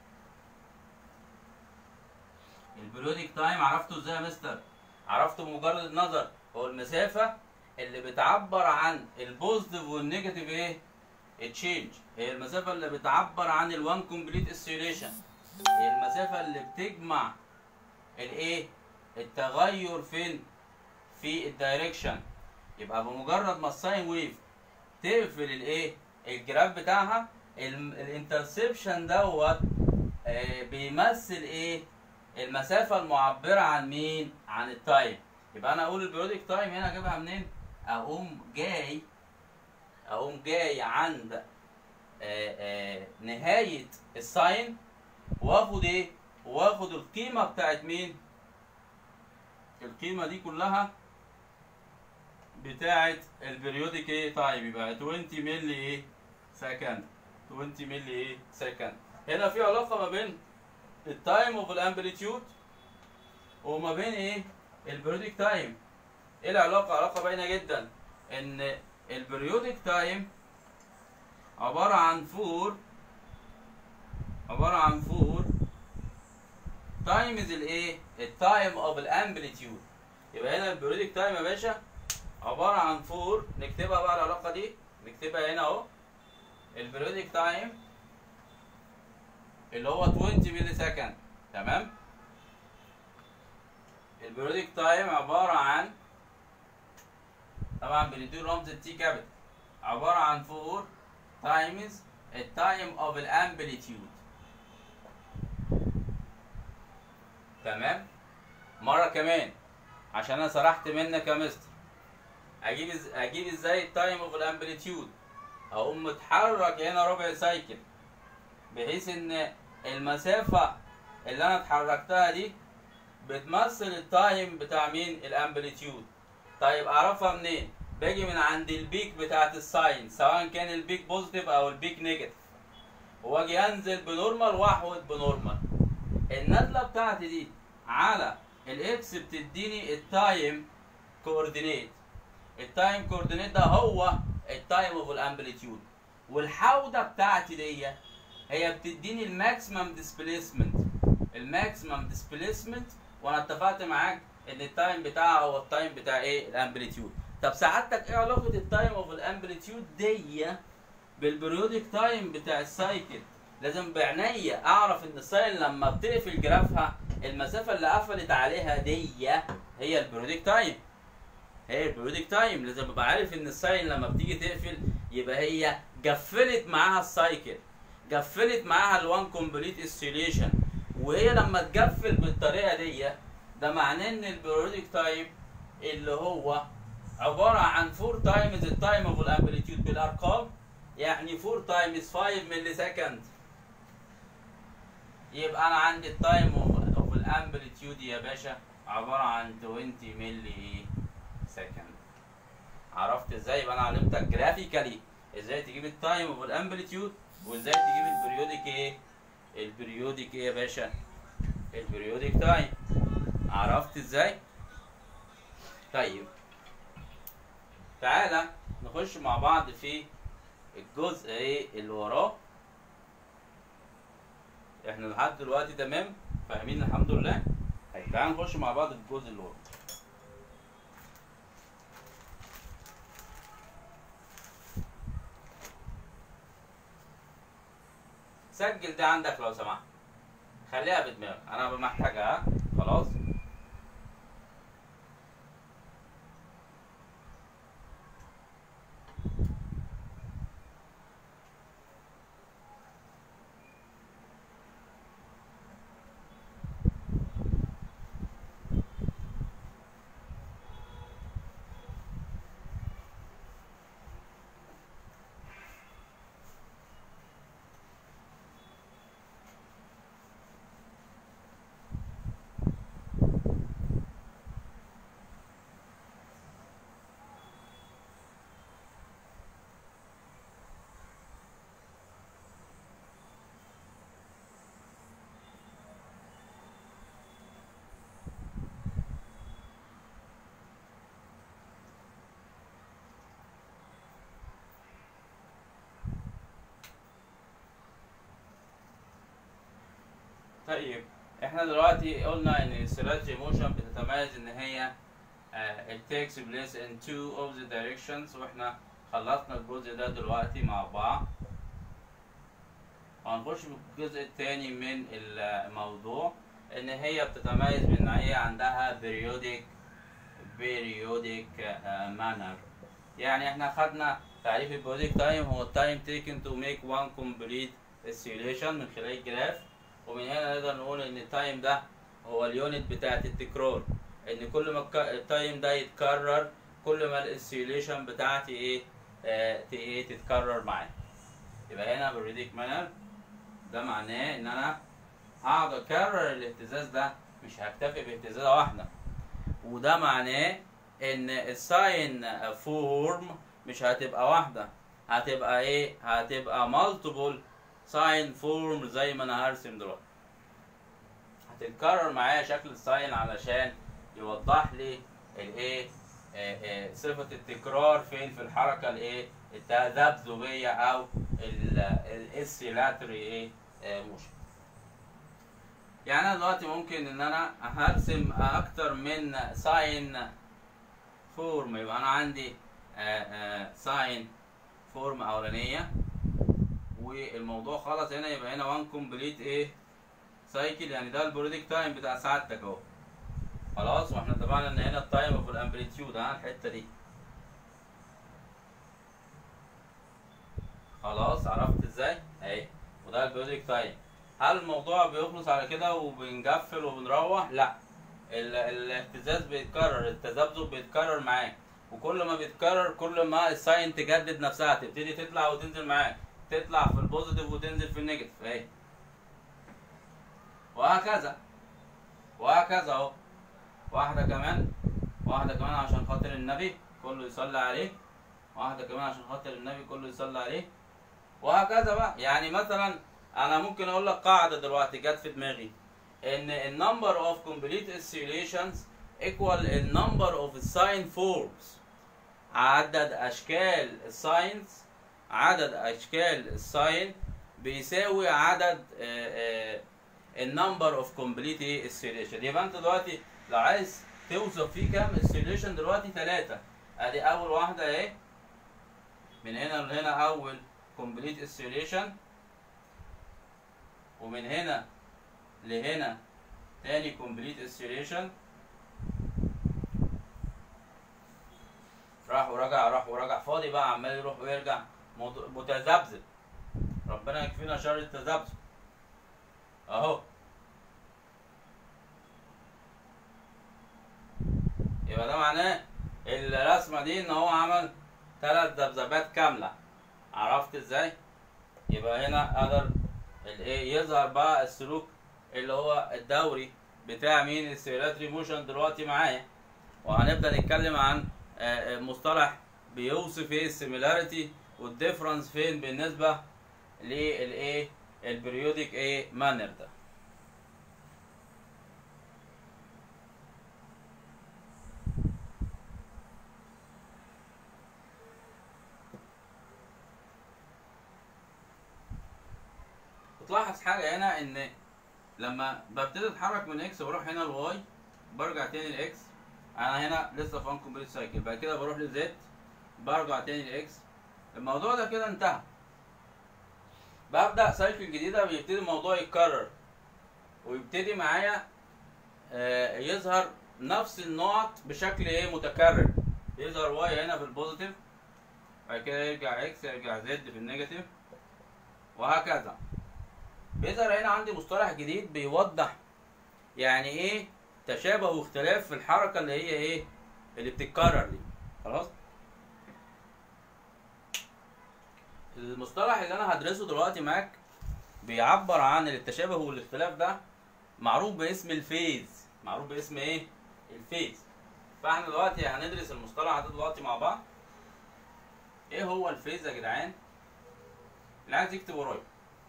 البريودك تايم عرفته ازاي يا مستر؟ عرفته بمجرد النظر، هو المسافة اللي بتعبر عن البوزيتيف والنيجاتيف ايه؟ تشينج. هي المسافة اللي بتعبر عن الوان كومبليت اسيوليشن، هي المسافة اللي بتجمع الايه؟ التغير فين؟ في الدايركشن. يبقى بمجرد ما الساين ويف تقفل الايه؟ الجراف بتاعها، الانترسبشن دوت بيمثل ايه؟ المسافة المعبرة عن مين؟ عن التايم. يبقى انا اقول البريودك تايم هنا اجيبها منين؟ اقوم جاي عند نهاية الساين، واخد ايه؟ واخد القيمة بتاعت مين؟ القيمة دي كلها بتاعت البريودك ايه تايم، يبقى 20 ملي ايه سكند، 20 ملي ايه سكند. هنا في علاقة ما بين التايم اوف الامبليتيود وما بين ايه؟ البريودك تايم. ايه العلاقة؟ علاقة باينة جدا، ان البريودك تايم عبارة عن 4 تايمز الايه؟ التايم اوف الامبليتيود. يبقى هنا البريودك تايم يا باشا عبارة عن 4، نكتبها بقى العلاقة دي، نكتبها هنا اهو. البريودك تايم اللي هو 20 ملي سكند، تمام؟ البريودك تايم عبارة عن، طبعا بنديله رمز التي كابيتال، عبارة عن 4 تايمز التايم اوف الامبليتيود، تمام؟ مرة كمان عشان انا سرحت منك يا مستر، اجيب ازاي التايم اوف الامبليتيود؟ اقوم متحرك هنا ربع سايكل، بحيث ان المسافة اللي انا اتحركتها دي بتمثل التايم بتاع مين؟ الامبليتيود. طيب اعرفها منين؟ باجي من عند البيك بتاعت الساين، سواء كان البيك بوزيتيف او البيك نيجاتيف، واجي انزل بنورمال واحود بنورمال. النزله بتاعتي دي على الاكس بتديني التايم كوردينيت، التايم كوردينيت ده هو التايم اوف الامبليتيود، والحوده بتاعتي دي هي بتديني الماكسيمم ديسبيسمنت، الماكسيمم ديسبيسمنت، وانا اتفقت معاك ان التايم بتاعها هو التايم بتاع ايه؟ الامبليتيود. طب سعادتك ايه علاقه التايم اوف الامبليتيود دي بالبريودك تايم بتاع السايكل؟ لازم بعناية اعرف ان الساين لما بتقفل جرافها المسافه اللي قفلت عليها دي هي البريودك تايم، هي البريودك تايم. لازم ابقى عارف ان الساين لما بتيجي تقفل يبقى هي قفلت معاها السايكل، قفلت معاها الوان كومبليت اسيوليشن، وهي لما تقفل بالطريقه دي ده معناه ان البريودك تايم اللي هو عباره عن 4 تايمز التايم اوف الامبليتيود بالارقام، يعني 4 تايمز 5 ملي سكند. يبقى انا عندي التايم اوف الامبليتيود يا باشا عباره عن 20 ملي سكند. عرفت ازاي؟ يبقى انا علمتك جرافيكالي ازاي تجيب التايم اوف الامبليتيود، وازاي تجيب البريودك ايه؟ البريودك ايه يا باشا؟ البريودك تايم. عرفت ازاي؟ طيب تعالى نخش مع بعض في الجزء ايه اللي وراه. احنا لحد دلوقتي تمام فاهمين الحمد لله. طيب تعالى نخش مع بعض في الجزء اللي وراه. سجل ده عندك لو سمحت، خليها بدماغك، انا محتاجها. خلاص طيب احنا دلوقتي قلنا ان السيلاتري موشن بتتميز ان هي it takes place in two of the directions، واحنا خلصنا الجزء ده دلوقتي مع بعض. هنخش في الجزء الثاني من الموضوع، ان هي بتتميز بان هي عندها periodic manner. يعني احنا خدنا تعريف البريودك تايم، هو التايم taken to make one complete oscillation من خلال الجراف. ومن هنا نقدر نقول ان التايم ده هو اليونت بتاعت التكرار، ان كل ما التايم ده يتكرر كل ما الاسيليشن بتاعتي ايه تتكرر معاه. يبقى هنا بالريديك مانر ده معناه ان انا هقعد اكرر الاهتزاز ده، مش هكتفي باهتزازه واحده. وده معناه ان الساين فورم مش هتبقى واحده، هتبقى ايه؟ هتبقى مالتيبل ساين فورم زي ما انا هرسم دلوقتي. هتتكرر معايا شكل الساين علشان يوضح لي الايه صفه التكرار فين في الحركه الايه التذبذبيه او الاسيلاتري موشن. يعني انا دلوقتي ممكن ان انا هرسم اكتر من ساين فورم. يبقى انا عندي ساين فورم اولانيه والموضوع خلص هنا. يبقى هنا 1 كومبليت سايكل، يعني ده البرودكت تايم بتاع سعادتك اهو. خلاص، واحنا اتفقنا ان هنا التايم اوف الامبليتيود الحته دي. خلاص، عرفت ازاي؟ اهي، وده البرودكت تايم. هل الموضوع بيخلص على كده وبنقفل وبنروح؟ لا، الاهتزاز بيتكرر، التذبذب بيتكرر معاك، وكل ما بيتكرر كل ما الساين تجدد نفسها، تبتدي تطلع وتنزل معاك، تطلع في البوزيتيف وتنزل في النيجاتيف اهي، وهكذا وهكذا اهو. واحدة كمان عشان خاطر النبي كله يصلي عليه، واحدة كمان عشان خاطر النبي كله يصلي عليه، وهكذا بقى. يعني مثلا انا ممكن اقول لك قاعدة دلوقتي جت في دماغي، ان النمبر اوف complete oscillations equal النمبر اوف sign forms. عدد اشكال الساين بيساوي عدد النمبر اوف complete oscillation. يبقى انت دلوقتي لو عايز توصف فيه كام oscillation دلوقتي 3. ادي اول واحدة اهي، من هنا لهنا اول complete oscillation، ومن هنا لهنا تاني complete oscillation، راح ورجع فاضي بقى، عمال يروح ويرجع متذبذب. ربنا يكفينا شر التذبذب اهو. يبقى ده معناه الرسمه دي ان هو عمل 3 ذبذبات كامله. عرفت ازاي؟ يبقى هنا قدر يظهر بقى السلوك اللي هو الدوري بتاع مين؟ السيلاتري موشن دلوقتي معايا. وهنبدا نتكلم عن مصطلح بيوصف السيميلاريتي والديفرنس فين بالنسبه البريودك مانر ده. تلاحظ حاجه هنا، ان لما ببتدي اتحرك من اكس بروح هنا لواي، برجع تاني لاكس، انا هنا لسه في كومبليت سايكل، بعد كده بروح لزد، برجع تاني لاكس. الموضوع ده كده انتهى. ببدا سايكل جديده، بيبتدي الموضوع يتكرر ويبتدي معايا يظهر نفس النقط بشكل متكرر. يظهر واي هنا في البوزيتيف، بعد كده يرجع اكس، يرجع زد في النيجاتيف، وهكذا. بيظهر هنا عندي مصطلح جديد بيوضح يعني ايه تشابه واختلاف في الحركه اللي هي اللي بتتكرر دي. خلاص، المصطلح اللي انا هدرسه دلوقتي معاك بيعبر عن التشابه والاختلاف ده، معروف باسم الفيز. معروف باسم الفيز. فاحنا دلوقتي هندرس المصطلح ده دلوقتي مع بعض. ايه هو الفيز يا جدعان؟ اللي عايز يكتب ورايا.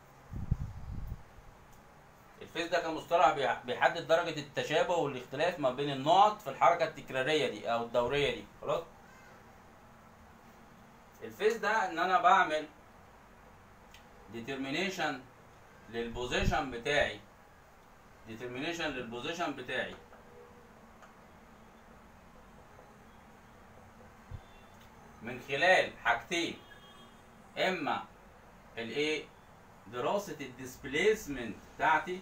الفيز ده كمصطلح بيحدد درجة التشابه والاختلاف ما بين النقط في الحركة التكرارية دي أو الدورية دي. خلاص؟ الفيز ده إن أنا بعمل determination للبوزيشن بتاعي ديترمينيشن للبوزيشن بتاعي من خلال حاجتين، اما الايه دراسة الديسبليسمنت بتاعتي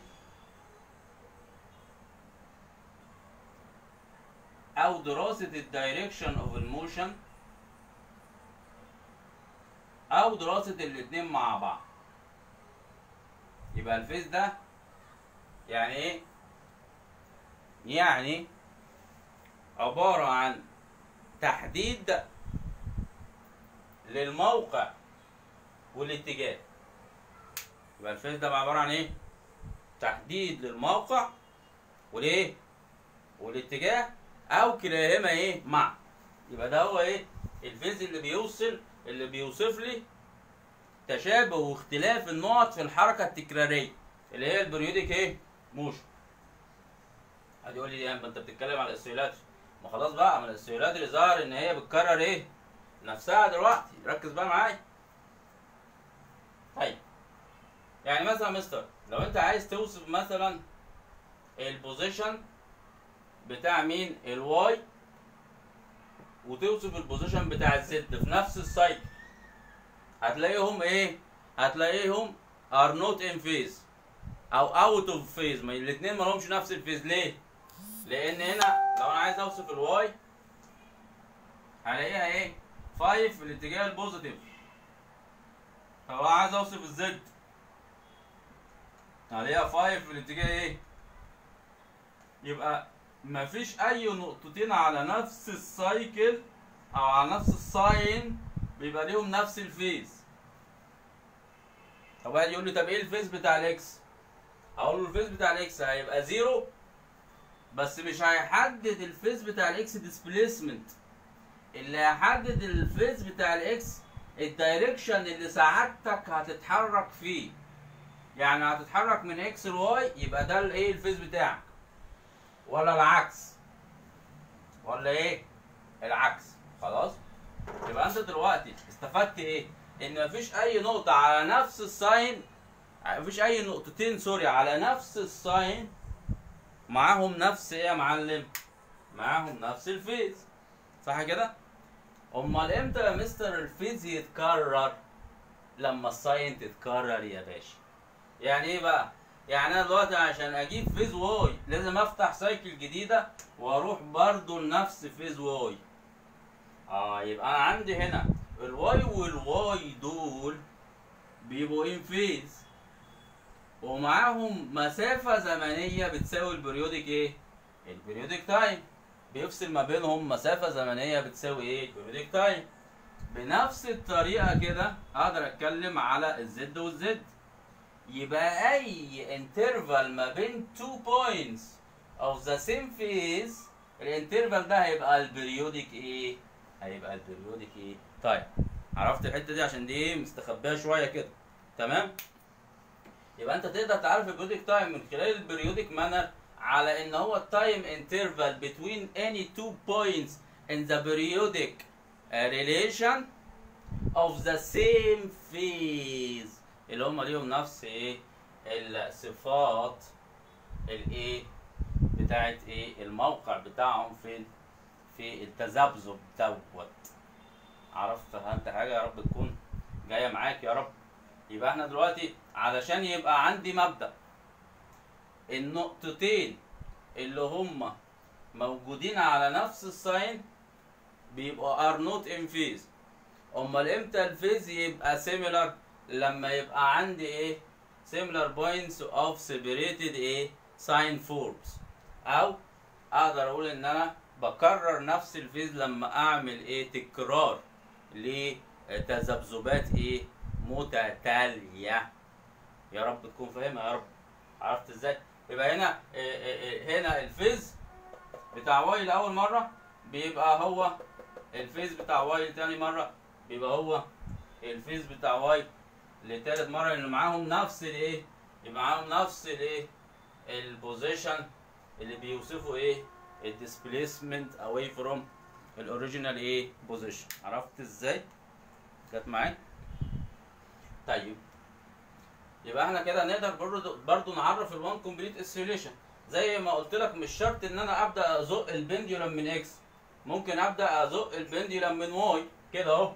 او دراسة الدايركشن اوف الموشن او دراسة الاتنين مع بعض. يبقى الفيز ده يعني ايه؟ يعني عبارة عن تحديد للموقع والاتجاه. يبقى الفيز ده عبارة عن ايه؟ تحديد للموقع والايه؟ والاتجاه او كلاهما ايه؟ مع. يبقى ده هو ايه؟ الفيز اللي بيوصف لي تشابه واختلاف النقط في الحركة التكرارية اللي هي البريودك ايه؟ موشن. حد يقول لي انت بتتكلم على الاوسيلاتوري. ما خلاص بقى، من الاوسيلاتوري ظهر ان هي بتكرر ايه؟ نفسها دلوقتي. ركز بقى معايا. طيب يعني مثلا مستر لو انت عايز توصف مثلا البوزيشن بتاع مين؟ الواي، وتوصف البوزيشن بتاع الزد في نفس السايكل، هتلاقيهم ايه؟ هتلاقيهم ار نوت ان فيز او اوت اوف فيز. ما الاثنين ما لهمش نفس الفيز. ليه؟ لان هنا لو انا عايز اوصف الواي هلاقيها ايه؟ 5 في الاتجاه البوزيتيف. طب انا عايز اوصف الزد هلاقيها 5 في الاتجاه ايه؟ يبقى مفيش اي نقطتين على نفس السايكل او على نفس الساين بيبقى ليهم نفس الفيز. طب واحد يقول لي طب ايه الفيز بتاع الاكس؟ هقول له الفيز بتاع الاكس هيبقى 0، بس مش هيحدد الفيز بتاع الاكس ديسبليسمنت. اللي هيحدد الفيز بتاع الاكس الدايركشن اللي سعادتك هتتحرك فيه. يعني هتتحرك من اكس لواي، يبقى ده الايه؟ الفيز بتاعك. ولا العكس؟ ولا ايه؟ العكس. خلاص؟ يبقى انت دلوقتي استفدت ايه؟ ان مفيش اي نقطة على نفس الساين، مفيش اي نقطتين سوري على نفس الساين معاهم نفس ايه يا معلم؟ معاهم نفس الفيز. صح كده؟ امال امتى يا مستر الفيز يتكرر؟ لما الساين تتكرر يا باشا. يعني ايه بقى؟ يعني انا دلوقتي عشان اجيب فيز واي لازم افتح سايكل جديده واروح برضو لنفس فيز واي. يبقى انا عندي هنا الواي والواي دول بيبقوا ان فيز ومعاهم مسافه زمنيه بتساوي البريودك ايه؟ البريودك تايم. بيفصل ما بينهم مسافه زمنيه بتساوي ايه؟ البريودك تايم. بنفس الطريقه كده اقدر اتكلم على الزد والزد. يبقى اي انترفال ما بين 2 points of the same phase الانترفال ده هيبقى البريودك ايه؟ هيبقى البريودك ايه؟ طيب عرفت الحته دي عشان دي ايه؟ مستخبيه شويه كده. تمام؟ يبقى انت تقدر تعرف البريودك تايم من خلال البريودك مانر على ان هو التايم انترفال between any 2 points in the periodic relation of the same phase اللي هم ليهم نفس ايه؟ الصفات الايه؟ بتاعت ايه؟ الموقع بتاعهم في التذبذب دوت. عرفت انت حاجه؟ يا رب تكون جايه معاك يا رب. يبقى احنا دلوقتي علشان يبقى عندي مبدأ النقطتين اللي هم موجودين على نفس الساين بيبقوا ار نوت ان فيز. امال امتى الفيز يبقى سيميلر؟ لما يبقى عندي ايه؟ similar points of separated ايه؟ sine forms. او اقدر اقول ان انا بكرر نفس الفيز لما اعمل ايه؟ تكرار لتذبذبات ايه؟ متتالية. يا رب تكون فاهمها يا رب. عرفت ازاي؟ يبقى هنا هنا الفيز بتاع واي لاول مرة بيبقى هو الفيز بتاع واي لتاني مرة بيبقى هو الفيز بتاع واي لتالت مرة، لأن معاهم نفس الإيه؟ يبقى معاهم نفس الإيه؟ البوزيشن اللي بيوصفوا إيه؟ الديسبليسمنت أواي فروم الأوريجينال إيه؟ بوزيشن. عرفت إزاي؟ جت معايا؟ طيب يبقى احنا كده نقدر برضو نعرف الوان كومبليت اسيليشن. زي ما قلت لك مش شرط ان انا ابدا ازق البنديولم من اكس، ممكن ابدا ازق البنديولم من واي كده اهو.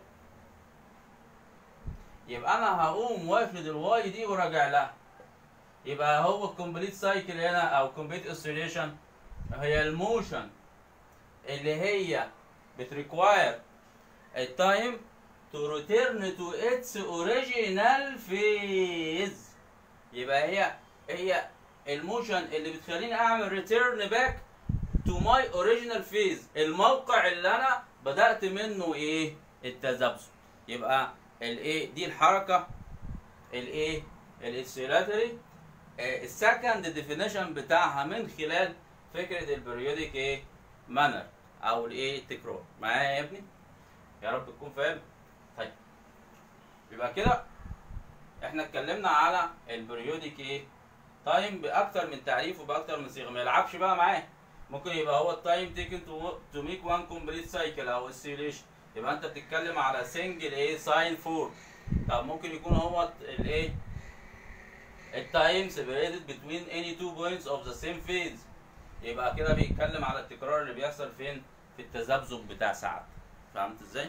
يبقى انا هقوم وافد الواي دي وراجع لها. يبقى هو الكومبليت سايكل هنا او كومبليت اسيليشن هي الموشن اللي هي بتريكواير التايم to return to its original phase. يبقى هي الموشن اللي بتخليني اعمل return back to my original phase، الموقع اللي انا بدأت منه ايه؟ التذبذب. يبقى الايه دي الحركة الايه؟ الاسيلاتوري. السكند ديفينيشن بتاعها من خلال فكرة البريودك ايه؟ مانر او الايه؟ تكرار. معايا يا ابني؟ يا رب تكون فاهم. طيب يبقى كده احنا اتكلمنا على البريودك ايه؟ تايم باكتر من تعريف وباكتر من صيغه، ما يلعبش بقى معاه. ممكن يبقى هو التايم تيكن تو ميك وان كومبليت سايكل او اسيليشن، يبقى انت بتتكلم على سنجل ايه؟ ساين 4. طب ممكن يكون هو الايه؟ التايم separated between any two points of the same phase، يبقى كده بيتكلم على التكرار اللي بيحصل فين؟ في التذبذب بتاع ساعات. فهمت ازاي؟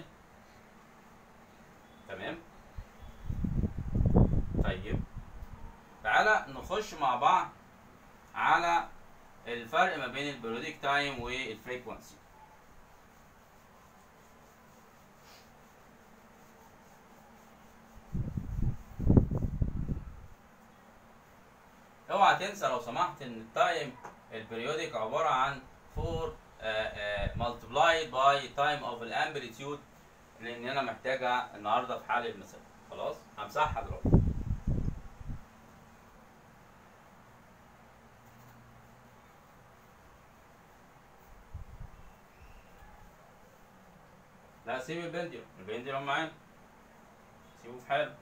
تمام. طيب تعالى نخش مع بعض على الفرق ما بين البريودك تايم والفريكونسي. اوعى تنسى لو سمحت ان التايم البريودك عباره عن 4 multiplied by time of الامبليتيود، لان انا محتاجها النهارده في حل المسألة. خلاص همسحها دلوقتي. لا سيب البنديولم معانا، سيبه في حاله.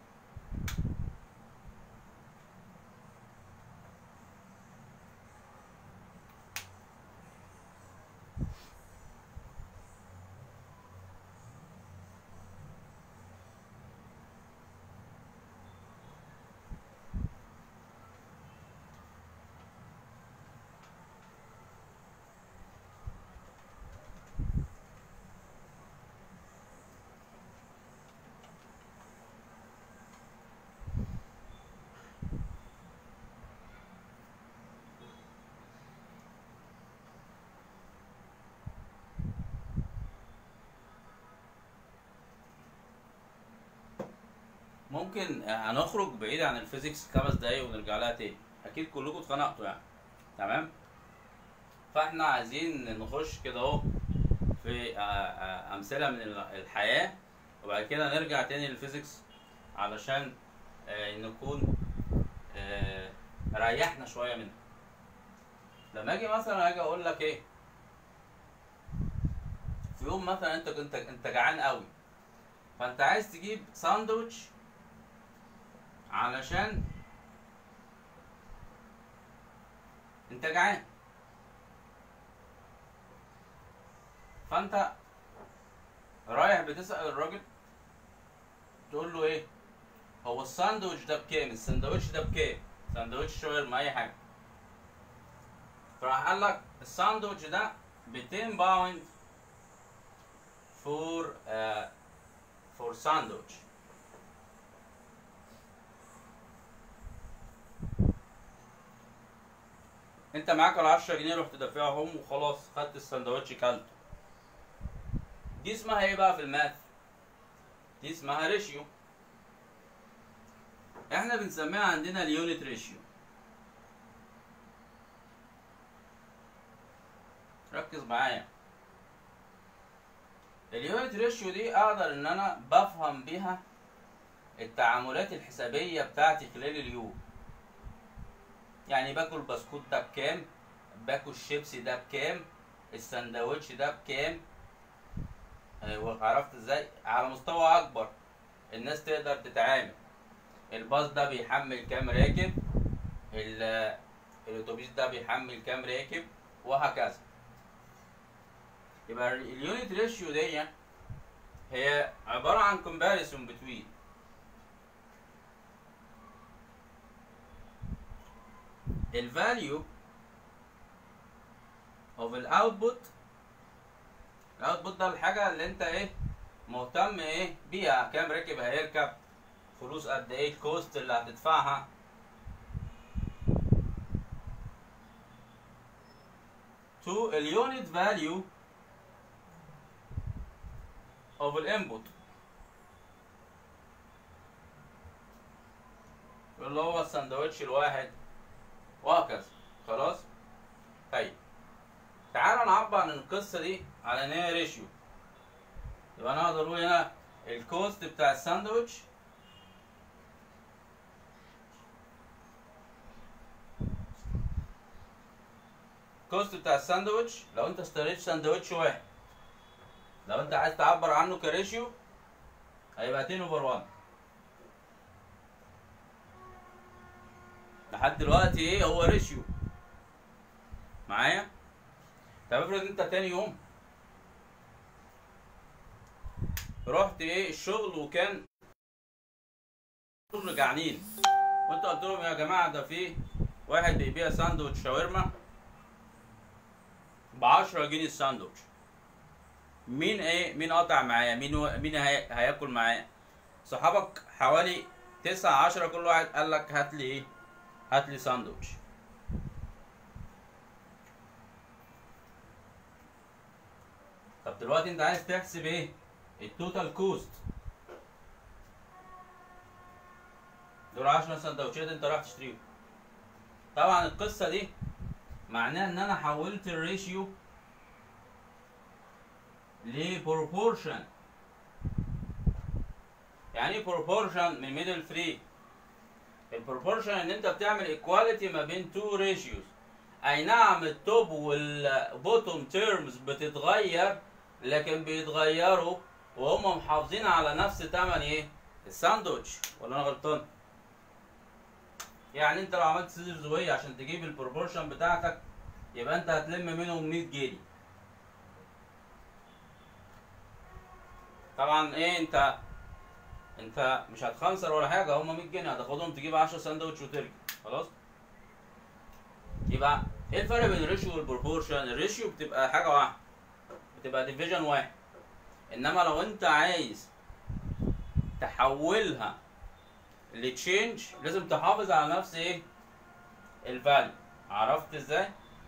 ممكن هنخرج بعيد عن الفيزيكس 5 دقايق ونرجع لها تاني، اكيد كلكم اتخنقتوا يعني. تمام. فاحنا عايزين نخش كده اهو في امثله من الحياه، وبعد كده نرجع تاني للفيزيكس علشان نكون ريحنا شويه منها. لما اجي مثلا اقول لك ايه، في يوم مثلا انت جعان قوي، فانت عايز تجيب ساندوتش علشان انت جعان، فانت رايح بتسأل الراجل تقول له ايه هو الساندوتش ده بكام؟ الساندوتش ده بكام؟ ساندوتش شاورما اي حاجه. فراح قال لك الساندوتش ده ب 200 باوند فور ساندوتش. انت معاك ال 10 جنيه رحت دافعهم وخلاص خدت الساندوتش كلته. دي اسمها ايه بقى في الماث؟ دي اسمها ريشيو. احنا بنسميها عندنا اليونت ريشيو. ركز معايا. اليونت ريشيو دي اقدر ان انا بفهم بيها التعاملات الحسابيه بتاعتي خلال اليوم. يعني باكل بسكوت ده بكام، باكل شيبسي ده بكام، السندوتش ده بكام. وعرفت ازاي على مستوى اكبر الناس تقدر تتعامل. الباص ده بيحمل كام راكب، الاتوبيس ده بيحمل كام راكب، وهكذا. يبقى اليونت ريشيو دي هي عباره عن comparison between الفاليو اوف الاوتبوت. الاوتبوت ده الحاجه اللي انت ايه مهتم ايه بيها، كام راكب هيركب، فلوس قد ايه، الكوست اللي هتدفعها. to اليونت فاليو اوف الانبوت اللي هو الساندوتش الواحد وهكذا. خلاص. طيب تعالى نعبر عن القصه دي على ان هي ريشيو. يبقى انا اقدر اقول هنا الكوست بتاع الساندوتش الكوست بتاع الساندوتش لو انت اشتريت ساندوتش واحد، لو انت عايز تعبر عنه كريشيو هيبقى 2/1. لحد دلوقتي ايه هو ريشيو معايا. طب افرض انت تاني يوم رحت ايه الشغل وكان شغل جعانين، وانت قلت لهم يا جماعه ده في واحد بيبيع ساندوتش شاورما ب10 جنيه الساندوتش. مين قاطع معايا؟ مين هياكل معايا؟ صحابك حوالي 9 10 كل واحد قال لك هات لي ايه؟ هات لي ساندوتش. طب دلوقتي انت عايز تحسب ايه؟ التوتال كوست. دول 10 سندوتشات انت رايح تشتريهم. طبعا القصه دي معناها ان انا حولت الريشيو لبروبورشن. يعني ايه بروبورشن من ميدل فري؟ البروبورشن ان انت بتعمل ايكواليتي ما بين تو ريشيوز. اي نعم التوب والبوتوم تيرمز بتتغير، لكن بيتغيروا وهم محافظين على نفس ثمن ايه؟ الساندوتش. ولا انا غلطان؟ يعني انت لو عملت سيزر زوية عشان تجيب البروبورشن بتاعتك يبقى انت هتلم منهم 100 جنيه. طبعا ايه انت مش هتخنصر ولا حاجه، هم 100 جنيه هتاخدهم تجيب 10 ساندوتش وترجع. خلاص. يبقى ايه الفرق بين الريشيو والبروبورشن؟ الريشيو بتبقى حاجه واحده، بتبقى ديفيجن واحد. انما لو انت عايز تحولها لتشينج لازم تحافظ على نفس ايه؟ الفاليو. عرفت ازاي؟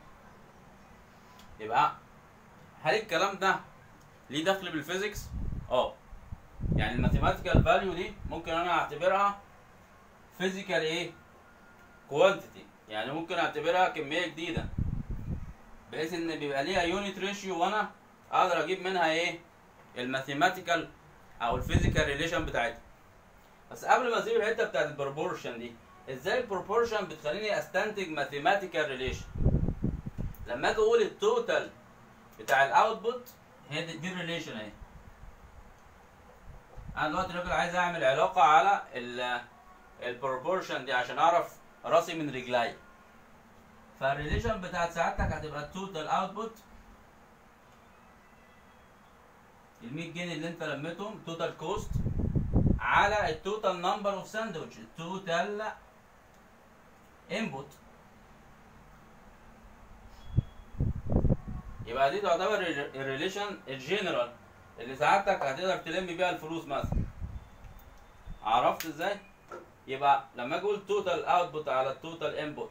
يبقى هل الكلام ده ليه دخل بالفيزيكس؟ يعني الماثيماتيكال فاليو دي ممكن انا اعتبرها فيزيكال ايه؟ كوانتيتي. يعني ممكن اعتبرها كميه جديده بحيث ان بيبقى ليها يونت ريشيو وانا اقدر اجيب منها ايه؟ الماثيماتيكال او الفيزيكال ريليشن بتاعتها. بس قبل ما اسيب الحته بتاعت البروبورشن دي، ازاي البروبورشن بتخليني استنتج ماثيماتيكال ريليشن؟ لما اجي اقول التوتال بتاع الاوتبوت هي دي الريليشن اهي. انا دلوقتي راجل عايز اعمل علاقه على البروبورشن دي عشان اعرف راسي من رجلي. فالريليشن بتاعت سعادتك هتبقى التوتال اوتبوت ال 100 جنيه اللي انت لميتهم توتال كوست على التوتال نمبر اوف ساندوتش، التوتال انبوت. يبقى دي تعتبر الريليشن الجنرال اللي سعادتك هتقدر تلم بيها الفلوس مثلا. عرفت ازاي؟ يبقى لما اجي اقول توتال اوتبوت على التوتال انبوت،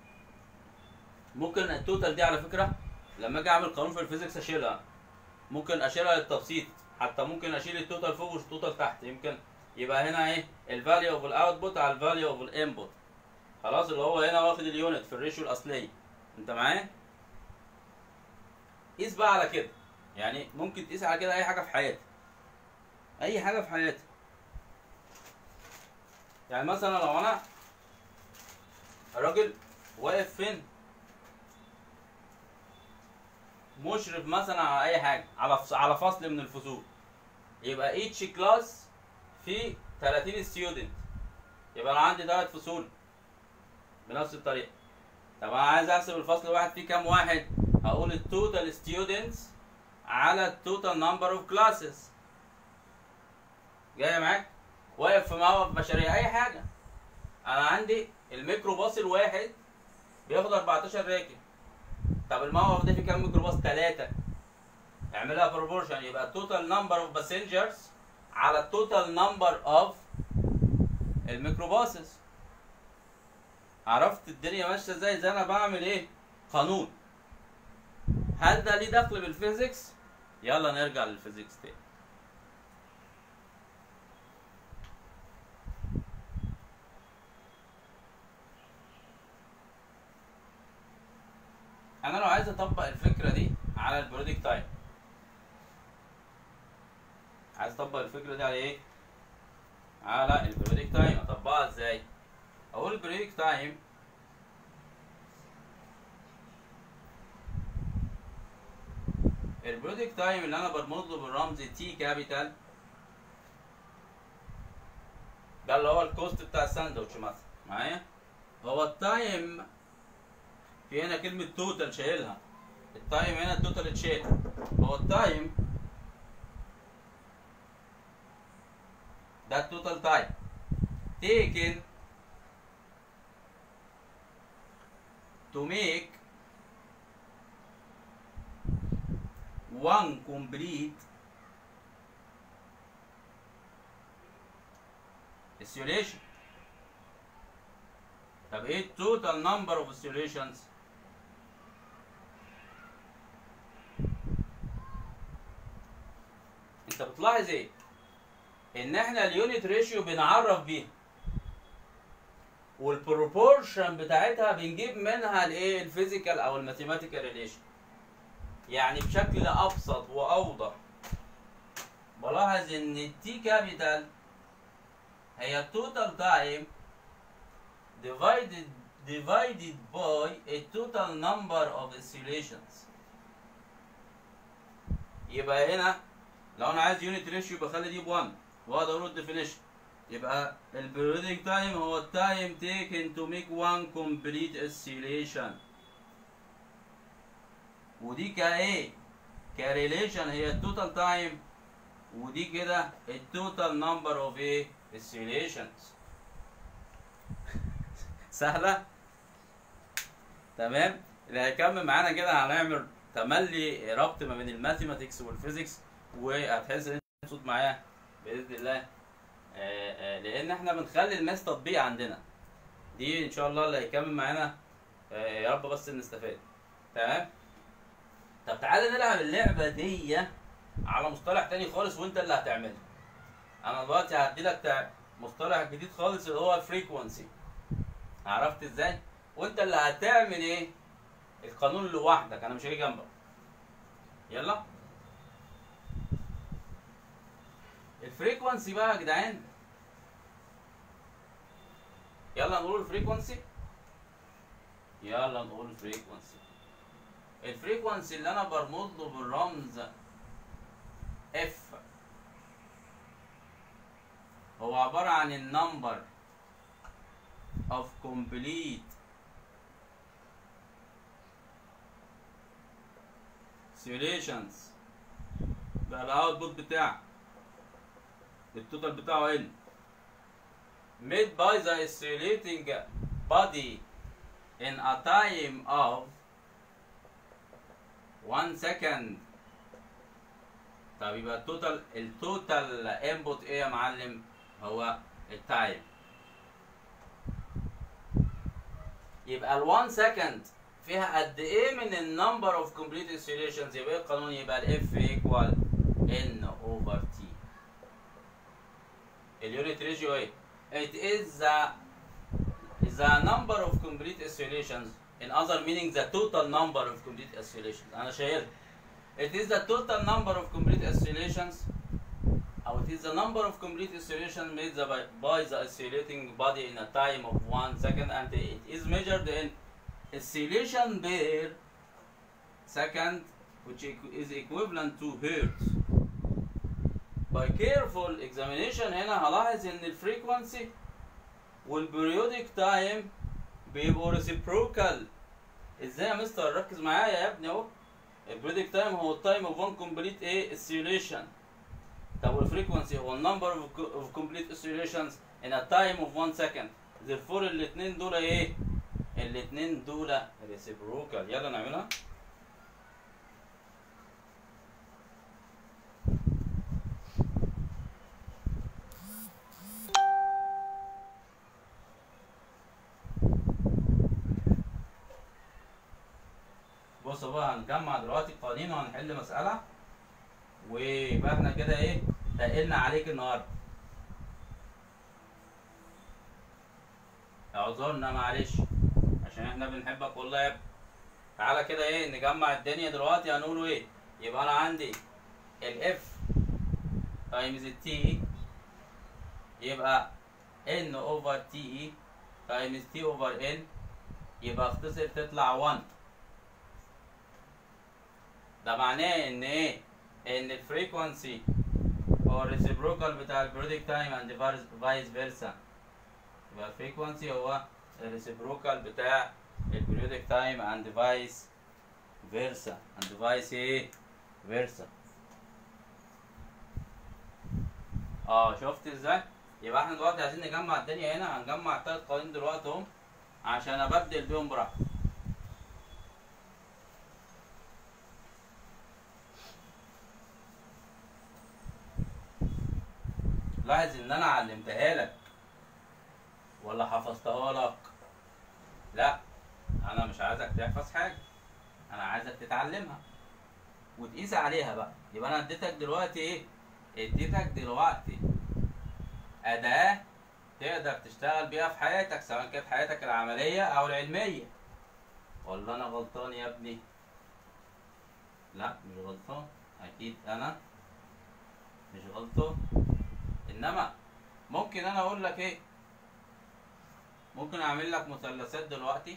ممكن التوتال دي على فكره لما اجي اعمل قانون في الفيزيكس اشيلها. ممكن اشيلها للتبسيط، حتى ممكن اشيل التوتال فوق والتوتال تحت. يمكن يبقى هنا ايه؟ الفاليو اوف الاوتبوت على الفاليو اوف الانبوت. خلاص، اللي هو هنا واخد اليونت في الريشيو الاصليه. انت معايا؟ قيس بقى على كده. يعني ممكن تقيس على كده اي حاجه في حياتك. اي حاجه في حياتك. يعني مثلا لو انا راجل واقف فين؟ مشرف مثلا على اي حاجه، على فصل من الفصول. يبقى each كلاس فيه 30 ستودنت. يبقى انا عندي 3 فصول بنفس الطريقه. طب انا عايز احسب الفصل الواحد فيه كام واحد؟ هقول التوتال ستودنتس على التوتال نمبر اوف كلاسز. جايه معاك؟ واقف في موقف مشاريع اي حاجه. انا عندي الميكروباص الواحد بياخد 14 راكب. طب الموقف ده فيه كام ميكروباص؟ 3. اعملها بروبورشن، يبقى التوتال نمبر اوف باسنجرز على التوتال نمبر اوف الميكروباصز. عرفت الدنيا ماشيه ازاي؟ زي انا بعمل ايه؟ قانون. هل ده ليه دخل بالفيزيكس؟ يلا نرجع للفيزيكس تاني. انا لو عايز اطبق الفكره دي على البرودكت تايم، عايز اطبق الفكره دي على ايه؟ على البرودكت تايم. اطبقها ازاي؟ اقول البرودكت تايم البرودكت تايم اللي انا برمز له بالرمز تي كابيتال، ده اللي هو الكوست بتاع الساندوتش مثلا معايا. هو التايم في هنا كلمة توتال شايلها، التايم هنا التوتال اتشال. هو التايم ده التوتال تايم taken to make one complete oscillation. طب ايه التوتال نمبر اوف oscillations؟ انت بتلاحظ ايه؟ ان احنا اليونت ريشيو بنعرف بيها، والبروبورشن بتاعتها بنجيب منها الايه؟ الفيزيكال او الماثيماتيكال ريليشن. يعني بشكل ابسط واوضح بلاحظ ان التي كابيتال هي التوتال تايم divided by a total number of oscillations. يبقى هنا لو انا عايز يونت ريشيو بخلي دي ب1 واقدر اقول الديفينيشن. يبقى البريودك تايم هو التايم taken to make one complete oscillation. ودي كايه؟ كريليشن هي التوتال تايم، ودي كده التوتال نمبر اوف ايه؟ oscillations. سهله؟ تمام. اللي هيكمل معانا كده هنعمل تملي ربط ما بين الماثيماتكس والفيزيكس، وهتحس ان انت مبسوط معايا باذن الله. لان احنا بنخلي الماس تطبيق عندنا. دي ان شاء الله اللي هيكمل معانا. يا رب بس نستفاد. تمام. طب تعالى نلعب اللعبه دي على مصطلح تاني خالص وانت اللي هتعملها. انا دلوقتي هديلك مصطلح جديد خالص اللي هو الفريكونسي. عرفت ازاي؟ وانت اللي هتعمل ايه؟ القانون لوحدك، انا مش هاجي جنبك. يلا. الفريكونسي بقى يا جدعان. يلا نقول الفريكونسي. يلا نقول الفريكونسي. الفريكونسي اللي انا برمز له بالرمز اف هو عبارة عن النمبر of complete oscillations. ده الاوتبوت بتاعك، التوتال بتاعه ان made by the oscillating body in a time of 1 second. طب يبقى التوتال انبوت ايه يا معلم؟ هو التايم. يبقى ال 1 second فيها قد ايه من النمبر اوف كومبليت oscillations؟ يبقى القانون يبقى الاف ايكوال ان اوفر تي. اليونت ريشيو ايه؟ It is the number of complete oscillations. In other meaning the total number of complete oscillations. أنا شايلها. It is the total number of complete oscillations. أو it is the number of complete oscillations made by the oscillating body in a time of 1 second, and it is measured in oscillation per second, which is equivalent to hertz. By careful examination هنا هلاحظ ان الفريكونسي والبريودك تايم بيبقوا reciprocal. ازاي يا مستر؟ ركز معايا يا ابني اهو. البريودك تايم هو التايم اوف 1 complete ايه؟ oscillation. طب والفريكونسي هو النمبر اوف complete oscillations in a time of 1 second. therefore الاثنين دول ايه؟ الاتنين دول ريسيبروكال. يلا نعملها. بصوا بقى، هنجمع دلوقتي القوانين وهنحل مسألة، ويبقى احنا كده ايه تقلنا عليك النهارده. اعذرنا معلش عشان احنا بنحبك والله يا ابني. تعالى كده ايه نجمع الدنيا دلوقتي. هنقوله ايه؟ يبقى انا عندي الاف تايمز التي يبقى ان اوفر تي اي تايمز تي اوفر ان، يبقى اختصر تطلع 1. ده معناه ان ايه؟ ان الفريكونسي هو الريسيبروكال بتاع البرودكت تايم اند فايس فيرسا. يبقى الفريكونسي هو الريسيبروكال بتاع البرودكت تايم اند فايس فيرسا. اند فايس ايه؟ فيرسا. شفت ازاي؟ يبقى احنا دلوقتي عايزين نجمع الدنيا هنا. هنجمع التلات قوانين دلوقتي اهم عشان ابدل بيهم براحتي. لاحظ ان انا علمتها لك ولا حفظتها لك؟ لا، انا مش عايزك تحفظ حاجه، انا عايزك تتعلمها وتقيس عليها بقى. يبقى انا اديتك دلوقتي ايه؟ اديتك دلوقتي اداه تقدر تشتغل بيها في حياتك، سواء كانت حياتك العمليه او العلميه. ولا انا غلطان يا ابني؟ لا مش غلطان، اكيد انا مش غلطان. انما ممكن انا اقول لك ايه؟ ممكن اعمل لك مثلثات دلوقتي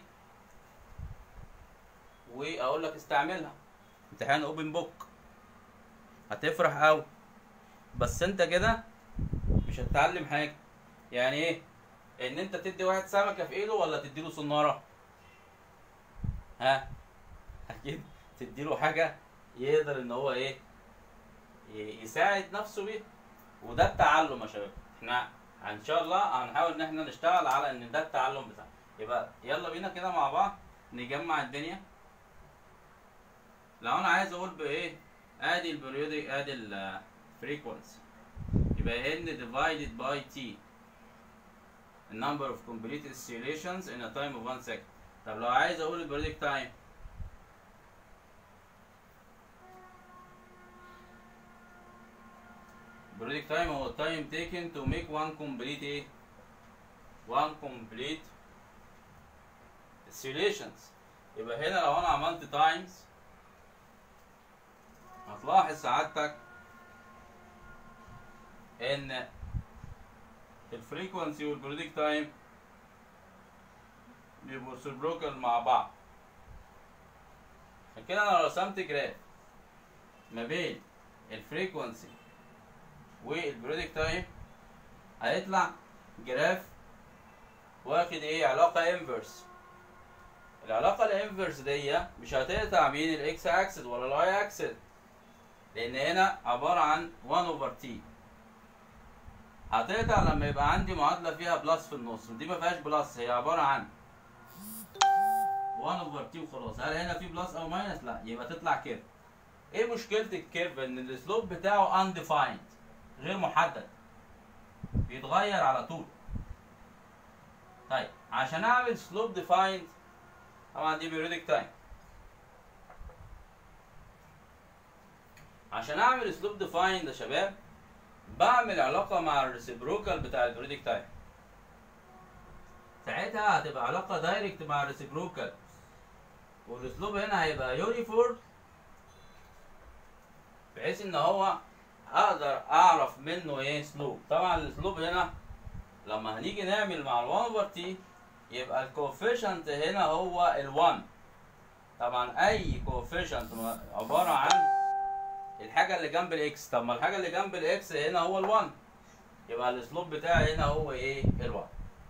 واقول لك استعملها. امتحان اوبن بوك، هتفرح قوي، بس انت كده مش هتتعلم حاجه. يعني ايه؟ ان انت تدي واحد سمكه في ايده ولا تديله صناره؟ ها؟ اكيد تديله حاجه يقدر ان هو ايه؟ يساعد نفسه بيها. وده التعلم يا شباب. احنا ان شاء الله هنحاول ان احنا نشتغل على ان ده التعلم بتاعنا. يبقى يلا بينا كده مع بعض نجمع الدنيا. لو انا عايز اقول بايه؟ ادي البريودك، ادي الفريكونسي، يبقى n divided by t the number of complete oscillations in a time of 1 second. طب لو عايز اقول البريودك تايم، البريودك تايم هو التايم taken to make one complete ايه؟ one complete oscillations. يبقى هنا لو انا عملت تايمز هتلاحظ سعادتك ان الفريكونسي والبريودك تايم بيبقوا ريسيبروكال مع بعض. عشان كده انا لو رسمت جراف ما بين الفريكونسي والبريودك تايم هيطلع جراف واخد ايه؟ علاقه انفرس. العلاقه الانفرس دي مش هتقطع بين الاكس اكسس ولا الواي اكسس، لان هنا عباره عن 1 اوفر تي. هتقطع لما يبقى عندي معادله فيها بلس في النص، ودي ما فيهاش بلس، هي عباره عن 1 اوفر تي وخلاص. هل هنا في بلس او ماينس؟ لا، يبقى تطلع كيرف. ايه مشكله الكيرف؟ ان السلوب بتاعه undefined، غير محدد، بيتغير على طول. طيب عشان اعمل سلوب ديفايند، طبعا دي بيريودك تايم. عشان اعمل سلوب ديفايند يا شباب بعمل علاقه مع الريسيبروكال بتاع البيريودك تايم. ساعتها هتبقى علاقه دايركت مع الريسيبروكال، والاسلوب هنا هيبقى يونيفورم، بحيث ان هو اقدر اعرف منه ايه سلوب. طبعا السلوب هنا لما هنيجي نعمل مع ال1 اوفر تي يبقى الكوفيشنت هنا هو ال1. طبعا اي كوفيشنت عباره عن الحاجه اللي جنب الاكس. طب ما الحاجه اللي جنب الاكس هنا هو ال1، يبقى السلوب بتاعي هنا هو ايه؟ ال1.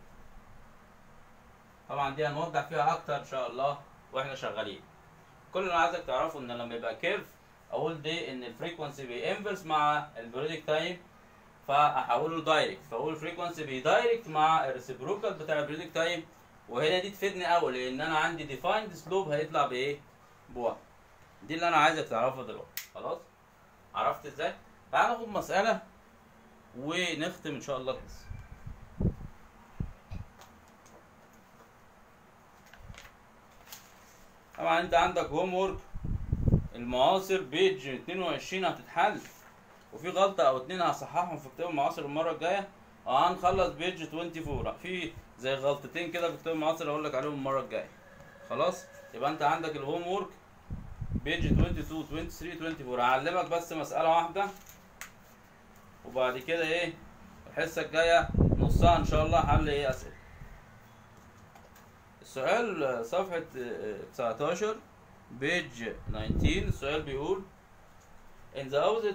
طبعا دي هنوضح فيها اكتر ان شاء الله واحنا شغالين. كل اللي انا عايزك تعرفه ان لما يبقى كيرف اقول دي ان الفريكونسي بينفرس مع البريودك تايم فاحوله دايركت، فاقول الفريكونسي بيدايركت مع الريسيبروكال بتاع البريودك تايم، وهنا دي تفيدني قوي لان انا عندي ديفايند سلوب هيطلع بايه؟ بواحد. دي اللي انا عايزك تعرفها دلوقتي. خلاص؟ عرفت ازاي؟ تعال ناخد مسألة ونختم ان شاء الله القصة. طبعا انت عندك هوم وورك المعاصر بيج 22 هتتحل، وفي غلطة او اتنين هصححهم في كتاب المعاصر المرة الجاية. هنخلص بيج 24، في زي غلطتين كده في كتاب المعاصر اقول لك عليهم المرة الجاية. خلاص؟ يبقى انت عندك الهوم وورك بيج 22 23 24. هعلمك بس مسألة واحدة وبعد كده ايه الحصة الجاية نصها ان شاء الله حل ايه اسئلة. السؤال صفحة 19 بيج 19. السؤال بيقول in the opposite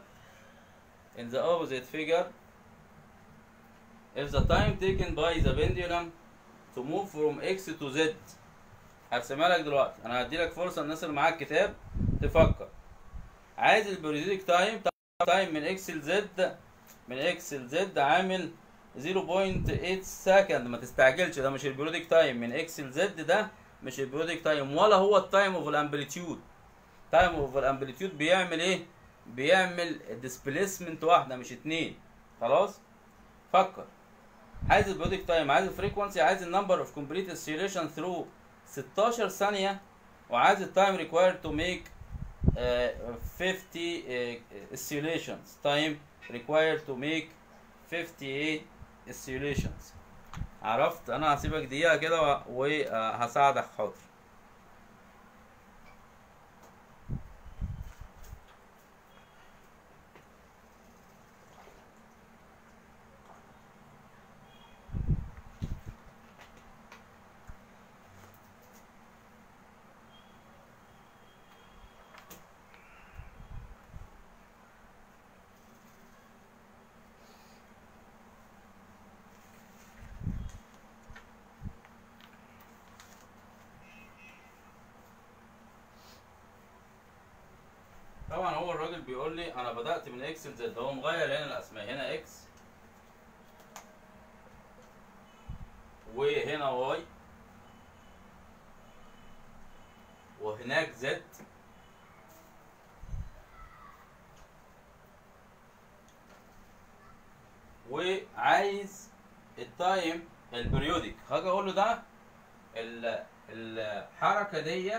figure if the time taken by the pendulum to move from x to z. هرسمها لك دلوقتي. انا هدي لك فرصة الناس اللي معاك كتاب تفكر. عايز البريودك تايم من اكس لزد، عامل 0.8 سكند. ما تستعجلش، ده مش البريودك تايم من اكس لزد، ده مش البريودك تايم ولا هو التايم اوف الامبليتيود. تايم اوف الامبليتيود بيعمل ايه؟ بيعمل ديسبيسمنت واحده مش اتنين. خلاص؟ فكر. عايز البريودك تايم، عايز الفريكونسي، عايز النمبر اوف كومبليت اسيليشن ثرو 16 ثانيه، وعايز التايم ريكوايرد تو ميك 50 oscillations. time required to make 50 oscillations. عرفت؟ انا هسيبك دقيقة كده وهساعدك. حاضر. طبعا هو الراجل بيقول لي انا بدأت من اكس لزد، هو مغير هنا الاسماء، هنا اكس وهنا واي وهناك زد وعايز التايم البريودك. هاجي اقول له ده الحركة دي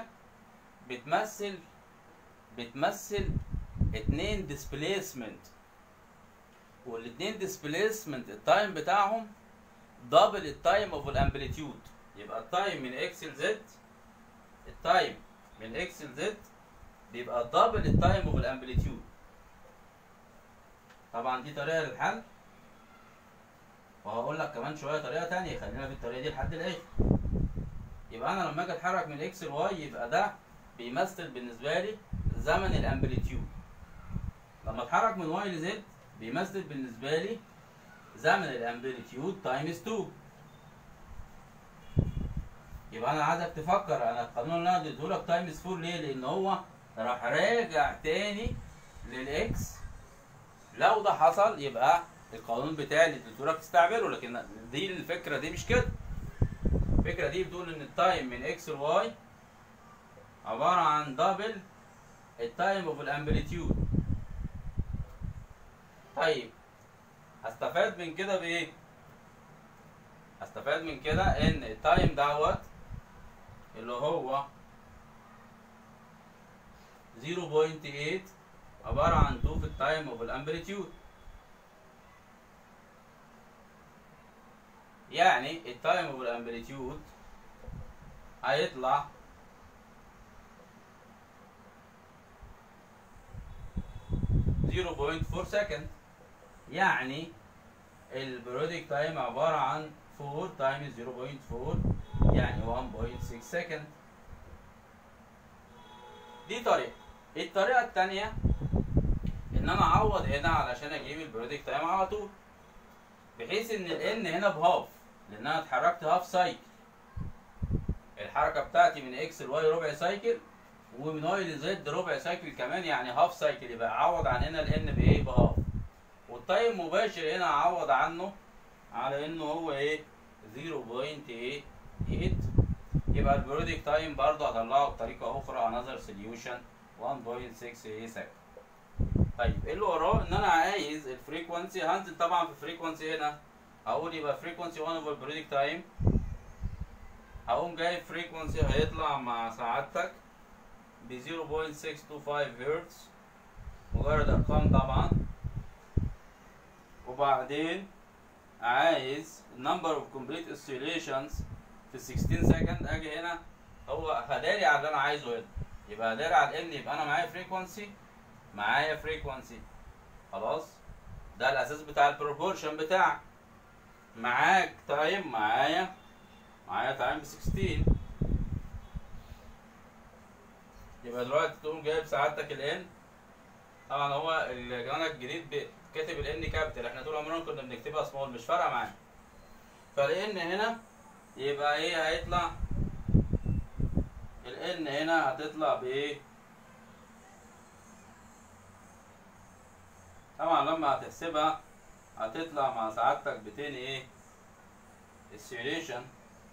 بتمثل اتنين ديسبليسمنت، والاتنين ديسبليسمنت التايم بتاعهم دبل التايم اوف الامبليتيود. يبقى التايم من اكس لزد، بيبقى دبل التايم اوف الامبليتيود. طبعا دي طريقه للحل، وهقول لك كمان شويه طريقه تانية. خلينا في الطريقه دي لحد الاخر. يبقى انا لما اجي اتحرك من اكس لواي يبقى ده بيمثل بالنسبه لي زمن الامبليتيود. لما اتحرك من واي لزد بيمثل بالنسبه لي زمن الامبليتيود تايمز 2. يبقى انا عايزك تفكر. انا القانون اللي انا اديته لك تايمز 4 ليه؟ لان هو راح راجع تاني للاكس. لو ده حصل يبقى القانون بتاعي اللي اديته لك تستعمله، لكن دي الفكره دي مش كده. الفكره دي بتقول ان التايم من اكس لواي عباره عن دبل التايم اوف الامبليتيود. طيب هستفاد من كده بايه؟ هستفاد من كده ان التايم دوت اللي هو 0.8 عباره عن 2 في التايم اوف الامبليتيود. يعني التايم اوف الامبليتيود هيطلع 0.4 سكند. يعني البرودكت تايم عبارة عن 4 تايمز 0.4 يعني 1.6 سكند. دي طريقة. الطريقة التانية ان انا اعوض هنا علشان اجيب البرودكت تايم على طول، بحيث ان ال n هنا بهاف، لان انا اتحركت هاف سايكل. الحركة بتاعتي من اكس لواي ربع سايكل، ومن واي لزد ربع سايكل كمان، يعني هاف سايكل. يبقى اعوض عن هنا ال n بايه؟ بهاف. والتايم مباشر هنا اعوض عنه على انه هو ايه؟ 0.8 8. يبقى البرودكت تايم برضه هطلعه بطريقة أخرى another solution 1.6 سكند. طيب ايه اللي وراه؟ ان انا عايز الفريكونسي، هنزل طبعا في الفريكونسي هنا، هقول يبقى فريكونسي 1 اوفر برودكت تايم، هقوم جايب فريكونسي هيطلع مع سعادتك ب 0.625 هرتز، مجرد ارقام طبعا. وبعدين عايز number of complete oscillations في 16 سكند، اجي هنا هو هداري على اللي انا عايزه هنا، يبقى هداري على ان يبقى انا معايا فريكونسي خلاص، ده الاساس بتاع البروبورشن بتاعك. معاك تايم، معايا تايم ب 16. يبقى دلوقتي تقوم جايب سعادتك الان، طبعا هو الجانا الجديد كاتب الان كابيتال، احنا طول عمرنا كنا بنكتبها سمول، مش فارقه معانا. فالان هنا يبقى ايه هيطلع؟ الان هنا هتطلع بايه؟ طبعا لما هتحسبها هتطلع مع سعادتك 200 ايه؟ oscillation.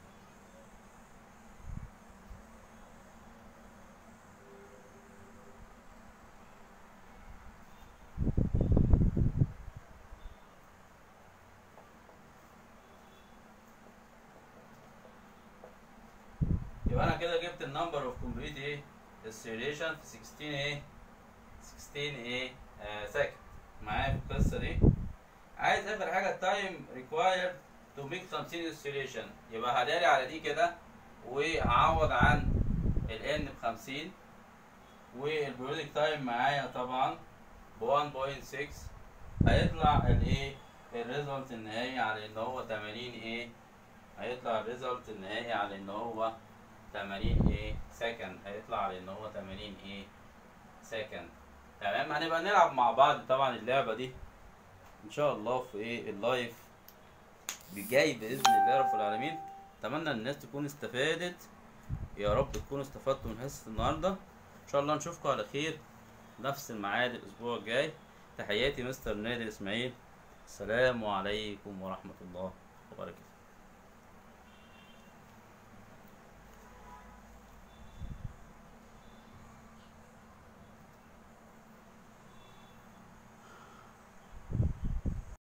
يبقى انا كده جبت النمبر اوف كومبليت ايه؟ oscillation في 16 ايه؟ 16 ايه؟ سكند. معايا في القصه دي. عايز اخر حاجه التايم ريكوايرد تو ميك 50 oscillation، يبقى هداري على دي كده وهعوض عن الان ب 50، والبرودكت تايم معايا طبعا ب 1.6، هيطلع الايه؟ الريزلت النهائي على ان هو 80 ايه؟ هيطلع الريزلت النهائي على ان هو 80 ايه؟ سكند، هيطلع على ان هو 80 ايه؟ سكند. تمام. هنبقى نلعب مع بعض طبعا اللعبه دي ان شاء الله في ايه؟ اللايف الجاي باذن الله رب العالمين. اتمنى الناس تكون استفادت، يا رب تكونوا استفدتوا من حصه النهارده. ان شاء الله نشوفكم على خير نفس الميعاد الاسبوع الجاي. تحياتي مستر نادر اسماعيل، السلام عليكم ورحمه الله وبركاته.